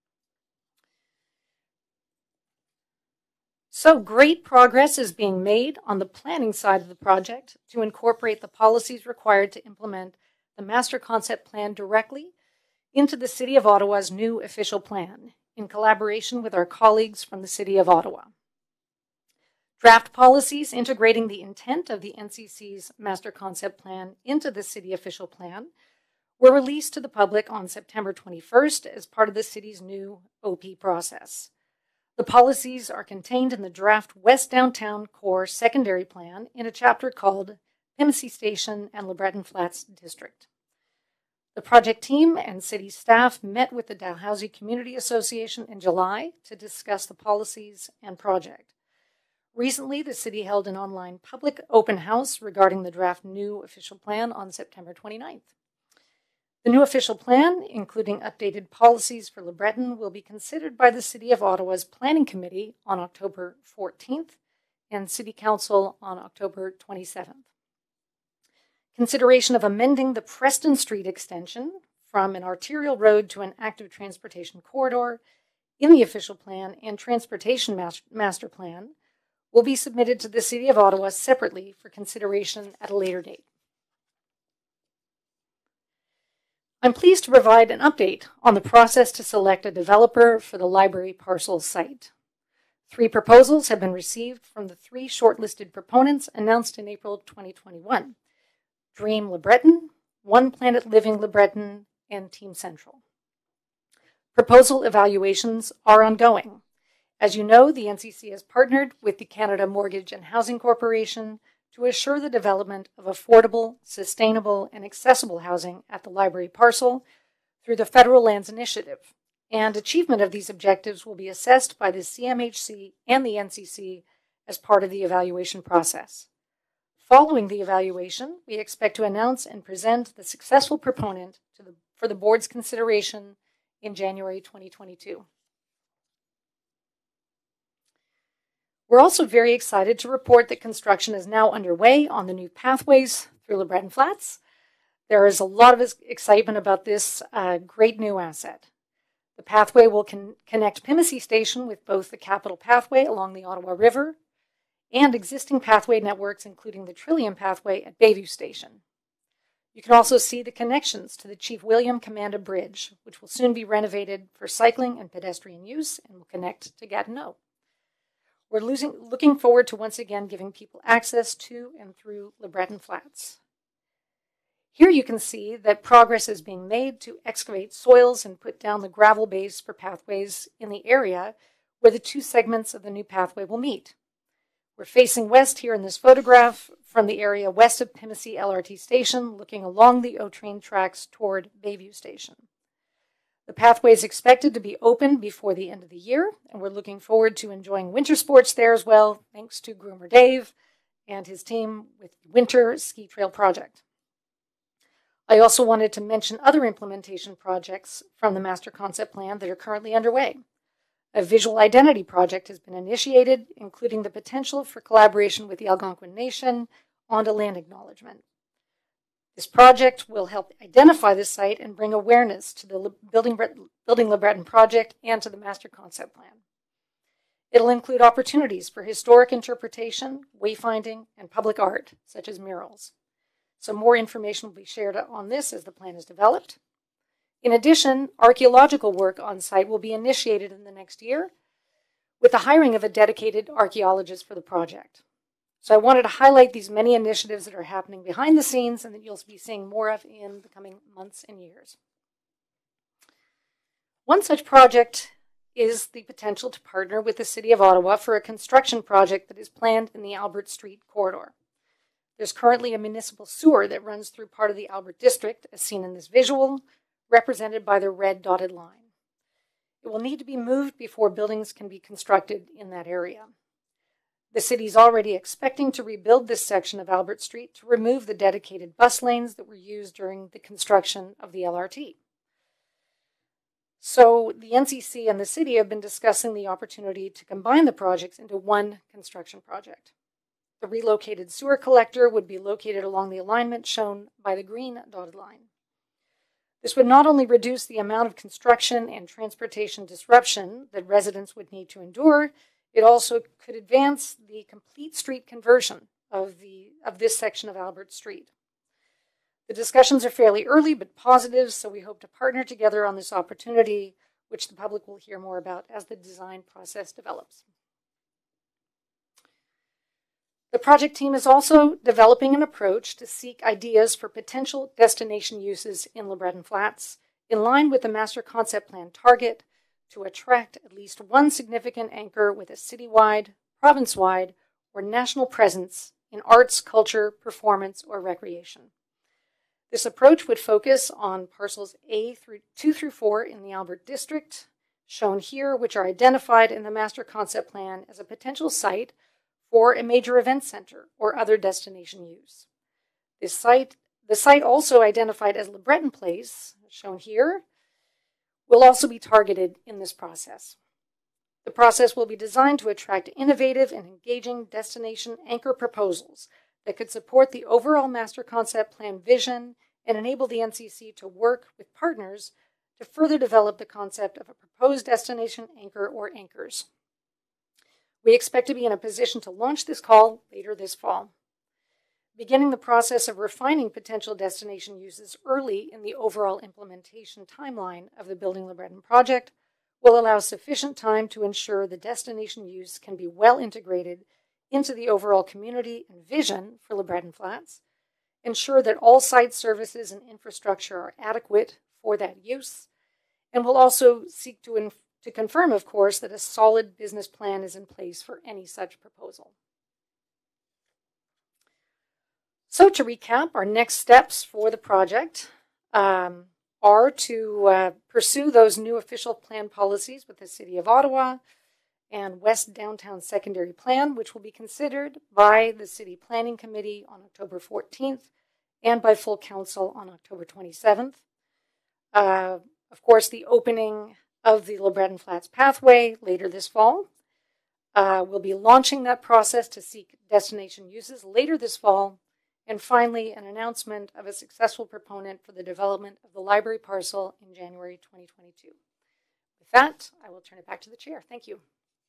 So great progress is being made on the planning side of the project to incorporate the policies required to implement the Master Concept Plan directly into the City of Ottawa's new official plan, in collaboration with our colleagues from the City of Ottawa. Draft policies integrating the intent of the N C C's Master Concept Plan into the City official plan were released to the public on September twenty-first as part of the City's new O P process. The policies are contained in the draft West Downtown Core Secondary Plan in a chapter called Pimsey Station and LeBreton Flats District. The project team and city staff met with the Dalhousie Community Association in July to discuss the policies and project. Recently, the city held an online public open house regarding the draft new official plan on September twenty-ninth. The new official plan, including updated policies for LeBreton, will be considered by the City of Ottawa's Planning Committee on October fourteenth and City Council on October twenty-seventh. Consideration of amending the Preston Street extension from an arterial road to an active transportation corridor in the official plan and transportation master plan will be submitted to the City of Ottawa separately for consideration at a later date. I'm pleased to provide an update on the process to select a developer for the library parcel site. Three proposals have been received from the three shortlisted proponents announced in April twenty twenty-one. Dream LeBreton, One Planet Living LeBreton, and Team Central. Proposal evaluations are ongoing. As you know, the N C C has partnered with the Canada Mortgage and Housing Corporation to assure the development of affordable, sustainable, and accessible housing at the library parcel through the Federal Lands Initiative, and achievement of these objectives will be assessed by the C M H C and the N C C as part of the evaluation process. Following the evaluation, we expect to announce and present the successful proponent to the, for the board's consideration in January twenty twenty-two. We're also very excited to report that construction is now underway on the new pathways through LeBreton Flats. There is a lot of excitement about this uh, great new asset. The pathway will con connect Pimsey Station with both the Capital Pathway along the Ottawa River and existing pathway networks, including the Trillium Pathway at Bayview Station. You can also see the connections to the Chief William Commanda Bridge, which will soon be renovated for cycling and pedestrian use and will connect to Gatineau. We're losing, looking forward to once again giving people access to and through LeBreton Flats. Here you can see that progress is being made to excavate soils and put down the gravel base for pathways in the area where the two segments of the new pathway will meet. We're facing west here in this photograph from the area west of Pimsey L R T Station, looking along the O-Train tracks toward Bayview Station. The pathway is expected to be open before the end of the year, and we're looking forward to enjoying winter sports there as well, thanks to Groomer Dave and his team with the Winter Ski Trail Project. I also wanted to mention other implementation projects from the Master Concept Plan that are currently underway. A visual identity project has been initiated, including the potential for collaboration with the Algonquin Nation on a land acknowledgement. This project will help identify the site and bring awareness to the Le Building, Building LeBreton project and to the Master Concept Plan. It'll include opportunities for historic interpretation, wayfinding, and public art, such as murals. So more information will be shared on this as the plan is developed. In addition, archaeological work on site will be initiated in the next year with the hiring of a dedicated archaeologist for the project. So I wanted to highlight these many initiatives that are happening behind the scenes and that you'll be seeing more of in the coming months and years. One such project is the potential to partner with the City of Ottawa for a construction project that is planned in the Albert Street corridor. There's currently a municipal sewer that runs through part of the Albert District, as seen in this visual, represented by the red dotted line. It will need to be moved before buildings can be constructed in that area. The city is already expecting to rebuild this section of Albert Street to remove the dedicated bus lanes that were used during the construction of the L R T. So the N C C and the city have been discussing the opportunity to combine the projects into one construction project. The relocated sewer collector would be located along the alignment shown by the green dotted line. This would not only reduce the amount of construction and transportation disruption that residents would need to endure, it also could advance the complete street conversion of, the, of this section of Albert Street. The discussions are fairly early but positive, so we hope to partner together on this opportunity, which the public will hear more about as the design process develops. The project team is also developing an approach to seek ideas for potential destination uses in LeBreton Flats, in line with the Master Concept Plan target to attract at least one significant anchor with a citywide, province-wide, or national presence in arts, culture, performance, or recreation. This approach would focus on parcels A through two through four in the Albert District, shown here, which are identified in the Master Concept Plan as a potential site for a major event center or other destination use. This site, the site also identified as LeBreton Place, shown here, will also be targeted in this process. The process will be designed to attract innovative and engaging destination anchor proposals that could support the overall Master Concept Plan vision and enable the N C C to work with partners to further develop the concept of a proposed destination anchor or anchors. We expect to be in a position to launch this call later this fall. Beginning the process of refining potential destination uses early in the overall implementation timeline of the Building LeBreton project will allow sufficient time to ensure the destination use can be well integrated into the overall community and vision for LeBreton Flats, ensure that all site services and infrastructure are adequate for that use, and will also seek to, inf- to confirm, of course, that a solid business plan is in place for any such proposal. So to recap, our next steps for the project um, are to uh, pursue those new official plan policies with the City of Ottawa and West Downtown Secondary Plan, which will be considered by the City Planning Committee on October fourteenth and by full council on October twenty-seventh. Uh, of course, the opening of the LeBreton Flats pathway later this fall. Uh, we'll be launching that process to seek destination uses later this fall. And finally, an announcement of a successful proponent for the development of the library parcel in January twenty twenty-two. With that, I will turn it back to the chair. Thank you.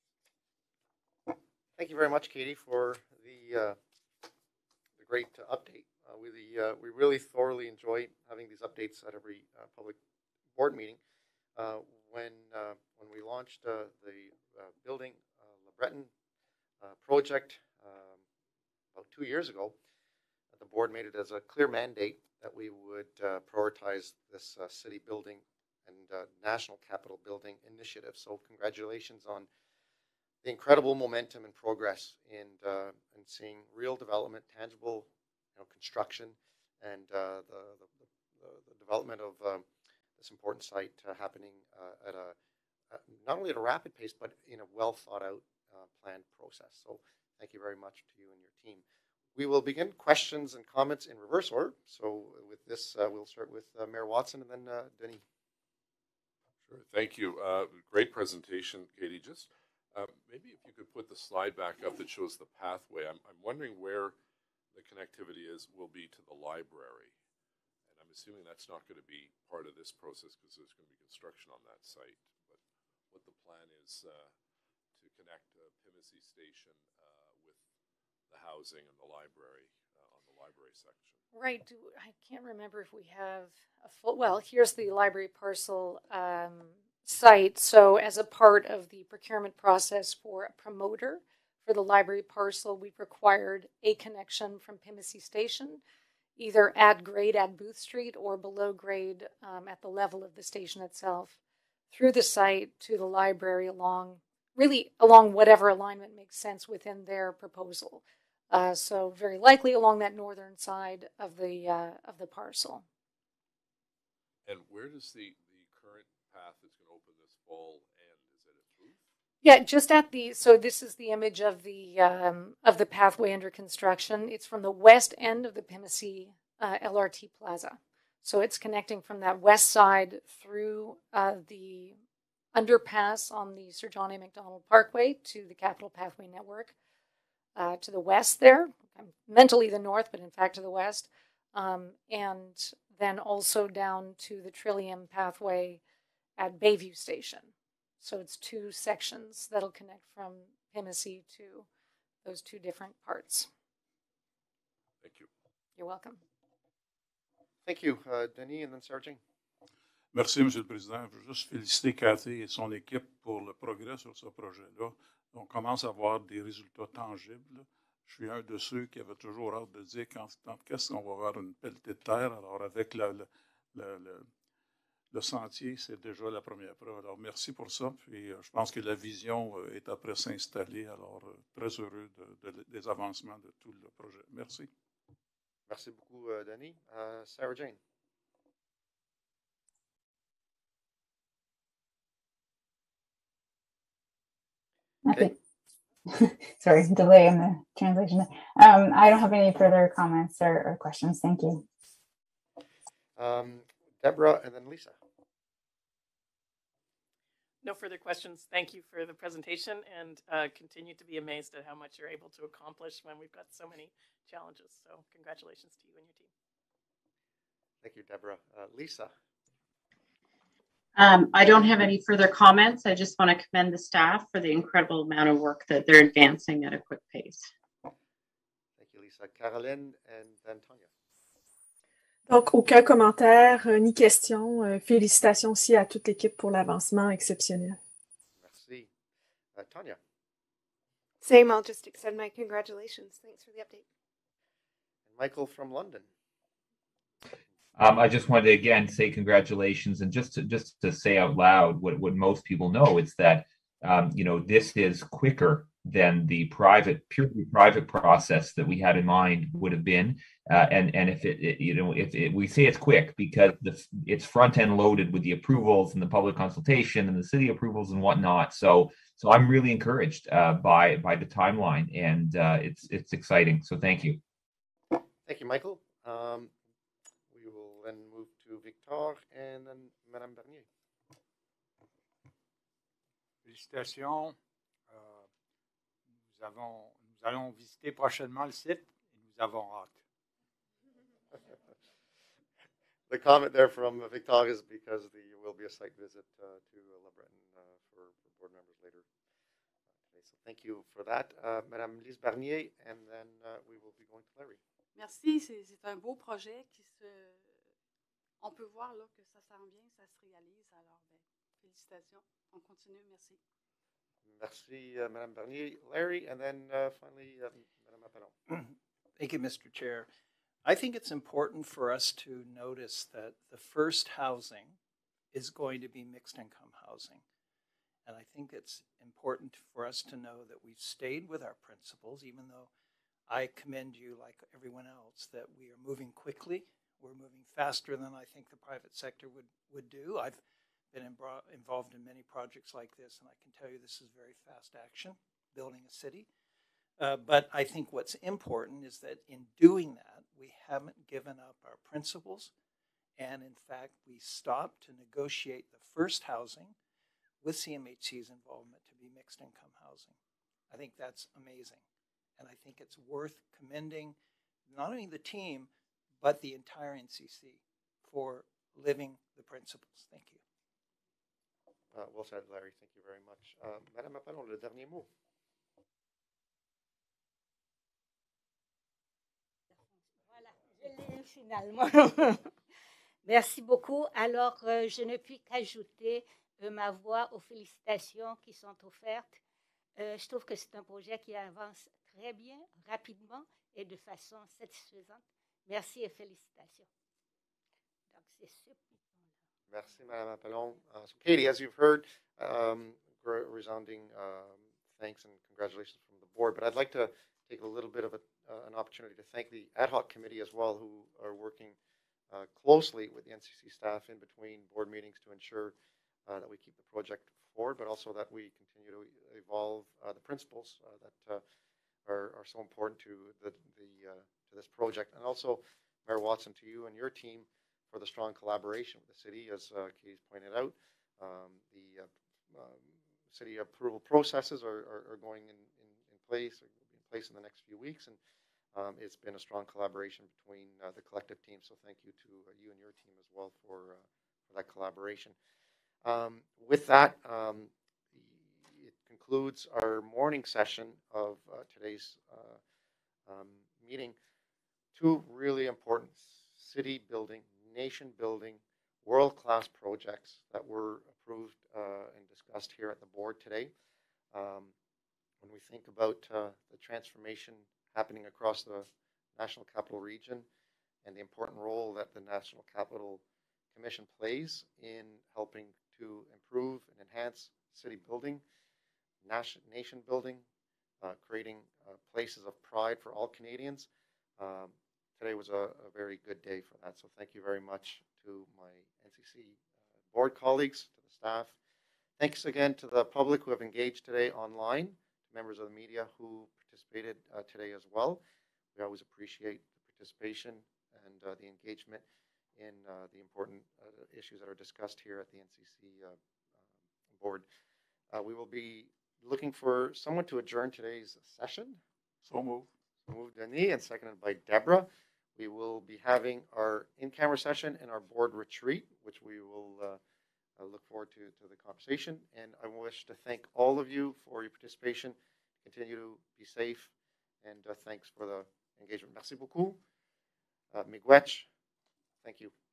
Thank you very much, Katie, for the, uh, the great uh, update. Uh, we, uh, we really thoroughly enjoy having these updates at every uh, public board meeting. Uh, when, uh, when we launched uh, the uh, Building uh, LeBreton uh, project um, about two years ago, the board made it as a clear mandate that we would uh, prioritize this uh, city building and uh, national capital building initiative. So congratulations on the incredible momentum and progress in, uh, in seeing real development, tangible you know, construction, and uh, the, the, the, the development of um, this important site uh, happening uh, at a, uh, not only at a rapid pace, but in a well thought out uh, planned process. So thank you very much to you and your team. We will begin questions and comments in reverse order. So with this, uh, we'll start with uh, Mayor Watson and then uh, Denny. Sure, thank you. Uh, great presentation, Katie. Just uh, maybe if you could put the slide back up that shows the pathway. I'm, I'm wondering where the connectivity is will be to the library. And I'm assuming that's not going to be part of this process because there's going to be construction on that site. But what the plan is uh, to connect uh, Pimisi Station uh, with the housing and the library uh, on the library section. Right. I can't remember if we have a full, well, here's the library parcel um, site. So as a part of the procurement process for a promoter for the library parcel, we've required a connection from Pimisi Station, either at grade at Booth Street or below grade um, at the level of the station itself through the site to the library along, really along whatever alignment makes sense within their proposal. Uh, so very likely along that northern side of the uh, of the parcel. And where does the, the current path that's going to open this fall end? Is it at Booth? Yeah, just at the, so this is the image of the um, of the pathway under construction. It's from the west end of the Pimisi uh, L R T Plaza. So it's connecting from that west side through uh, the underpass on the Sir John A. Macdonald Parkway to the Capital Pathway Network. Uh, to the west there, mentally the north, but in fact to the west, um, and then also down to the Trillium Pathway at Bayview Station. So it's two sections that'll connect from Pimisi to those two different parts. Thank you. You're welcome. Thank you. Uh, Denis and then Sergeant. Merci, M. le Président. Je veux juste féliciter Cathy et son équipe pour le progrès sur ce projet-là. On commence à voir des résultats tangibles. Je suis un de ceux qui avait toujours hâte de dire quand, quand qu'est-ce qu'on va avoir une pelletée de terre. Alors, avec la, la, la, la, le sentier, c'est déjà la première preuve. Alors, merci pour ça. Puis, euh, je pense que la vision euh, est après s'installer. Alors, euh, très heureux de, de, des avancements de tout le projet. Merci. Merci beaucoup, uh, Denis. Uh, Sarah Jane. Okay. Sorry, delay in the translation. Um, I don't have any further comments or, or questions. Thank you. Um, Deborah and then Lisa. No further questions. Thank you for the presentation, and uh, continue to be amazed at how much you're able to accomplish when we've got so many challenges. So congratulations to you and your team. Thank you, Deborah. Uh, Lisa. Um, I don't have any further comments. I just want to commend the staff for the incredible amount of work that they're advancing at a quick pace. Thank you, Lisa. Caroline and then Tanya. Donc, aucun commentaire euh, ni question. Euh, félicitations aussi à toute l'équipe pour l'avancement exceptionnel. Merci. Uh, Tanya. Same, I'll just extend my congratulations. Thanks for the update. And Michael from London. Um, I just wanted to again say congratulations, and just to just to say out loud what, what most people know is that um, you know, this is quicker than the private, purely private process that we had in mind would have been. Uh, and and if it, it you know if it, we say it's quick because the, it's front end loaded with the approvals and the public consultation and the city approvals and whatnot. So so I'm really encouraged uh, by by the timeline, and uh, it's it's exciting. So thank you. Thank you, Michael. Um, we will then move to Victor and then Madame Bernier. Félicitations. Euh, nous, avons, nous allons visiter prochainement le site et nous avons hâte. The comment there from Victor is because there will be a site visit uh, to uh, Le Breton uh, for, for board members later today. So thank you for that. Uh, Madame Lise Bernier, and then uh, we will be going to Larry. Merci, c'est un beau projet qui se... On peut voir là que ça s'en vient, ça se réalise. Alors, ben, félicitations. On continue. Merci. Merci, uh, Madame Bernier. Larry, and then uh, finally, um, Madame Appelon. Thank you, Mister Chair. I think it's important for us to notice that the first housing is going to be mixed income housing. And I think it's important for us to know that we've stayed with our principles, even though I commend you, like everyone else, that we are moving quickly. We're moving faster than I think the private sector would, would do. I've been involved in many projects like this, and I can tell you this is very fast action, building a city. Uh, but I think what's important is that in doing that, we haven't given up our principles. And in fact, we stopped to negotiate the first housing with C M H C's involvement to be mixed income housing. I think that's amazing. And I think it's worth commending not only the team, but the entire N C C for living the principles. Thank you. Uh, well said, Larry. Thank you very much. Uh, Madame Appelon, le dernier mot. Finalement. Merci beaucoup. Alors, euh, je ne puis qu'ajouter euh, ma voix aux félicitations qui sont offertes. Euh, je trouve que c'est un projet qui avance très bien, rapidement et de façon satisfaisante. Merci et félicitations. Donc, c'est ce. Merci, Madame Appelon. Uh, so, Katie, as you've heard, um, resounding um, thanks and congratulations from the board. But I'd like to take a little bit of a, uh, an opportunity to thank the ad hoc committee as well, who are working uh, closely with the N C C staff in between board meetings to ensure uh, that we keep the project forward, but also that we continue to evolve uh, the principles uh, that uh, are, are so important to the, the uh, to this project. And also, Mayor Watson, to you and your team for the strong collaboration with the city, as uh, Katie's pointed out. Um, the uh, um, city approval processes are, are, are going in, in, in place, or will be in place in the next few weeks, and um, it's been a strong collaboration between uh, the collective team. So thank you to uh, you and your team as well for, uh, for that collaboration. Um, with that, um, it concludes our morning session of uh, today's uh, um, meeting. Two really important city building, nation building, world-class projects that were approved uh, and discussed here at the board today. Um, when we think about uh, the transformation happening across the National Capital Region and the important role that the National Capital Commission plays in helping to improve and enhance city building, nation, nation building, uh, creating uh, places of pride for all Canadians. Um, today was a, a very good day for that. So thank you very much to my N C C uh, board colleagues, to the staff. Thanks again to the public who have engaged today online, to members of the media who participated uh, today as well. We always appreciate the participation and uh, the engagement in uh, the important uh, issues that are discussed here at the N C C uh, uh, board. Uh, we will be looking for someone to adjourn today's session. So moved. So moved, Denis, and seconded by Deborah. We will be having our in-camera session and our board retreat, which we will uh, uh, look forward to, to the conversation. And I wish to thank all of you for your participation. Continue to be safe, and uh, thanks for the engagement. Merci beaucoup. Uh, Miigwech. Thank you.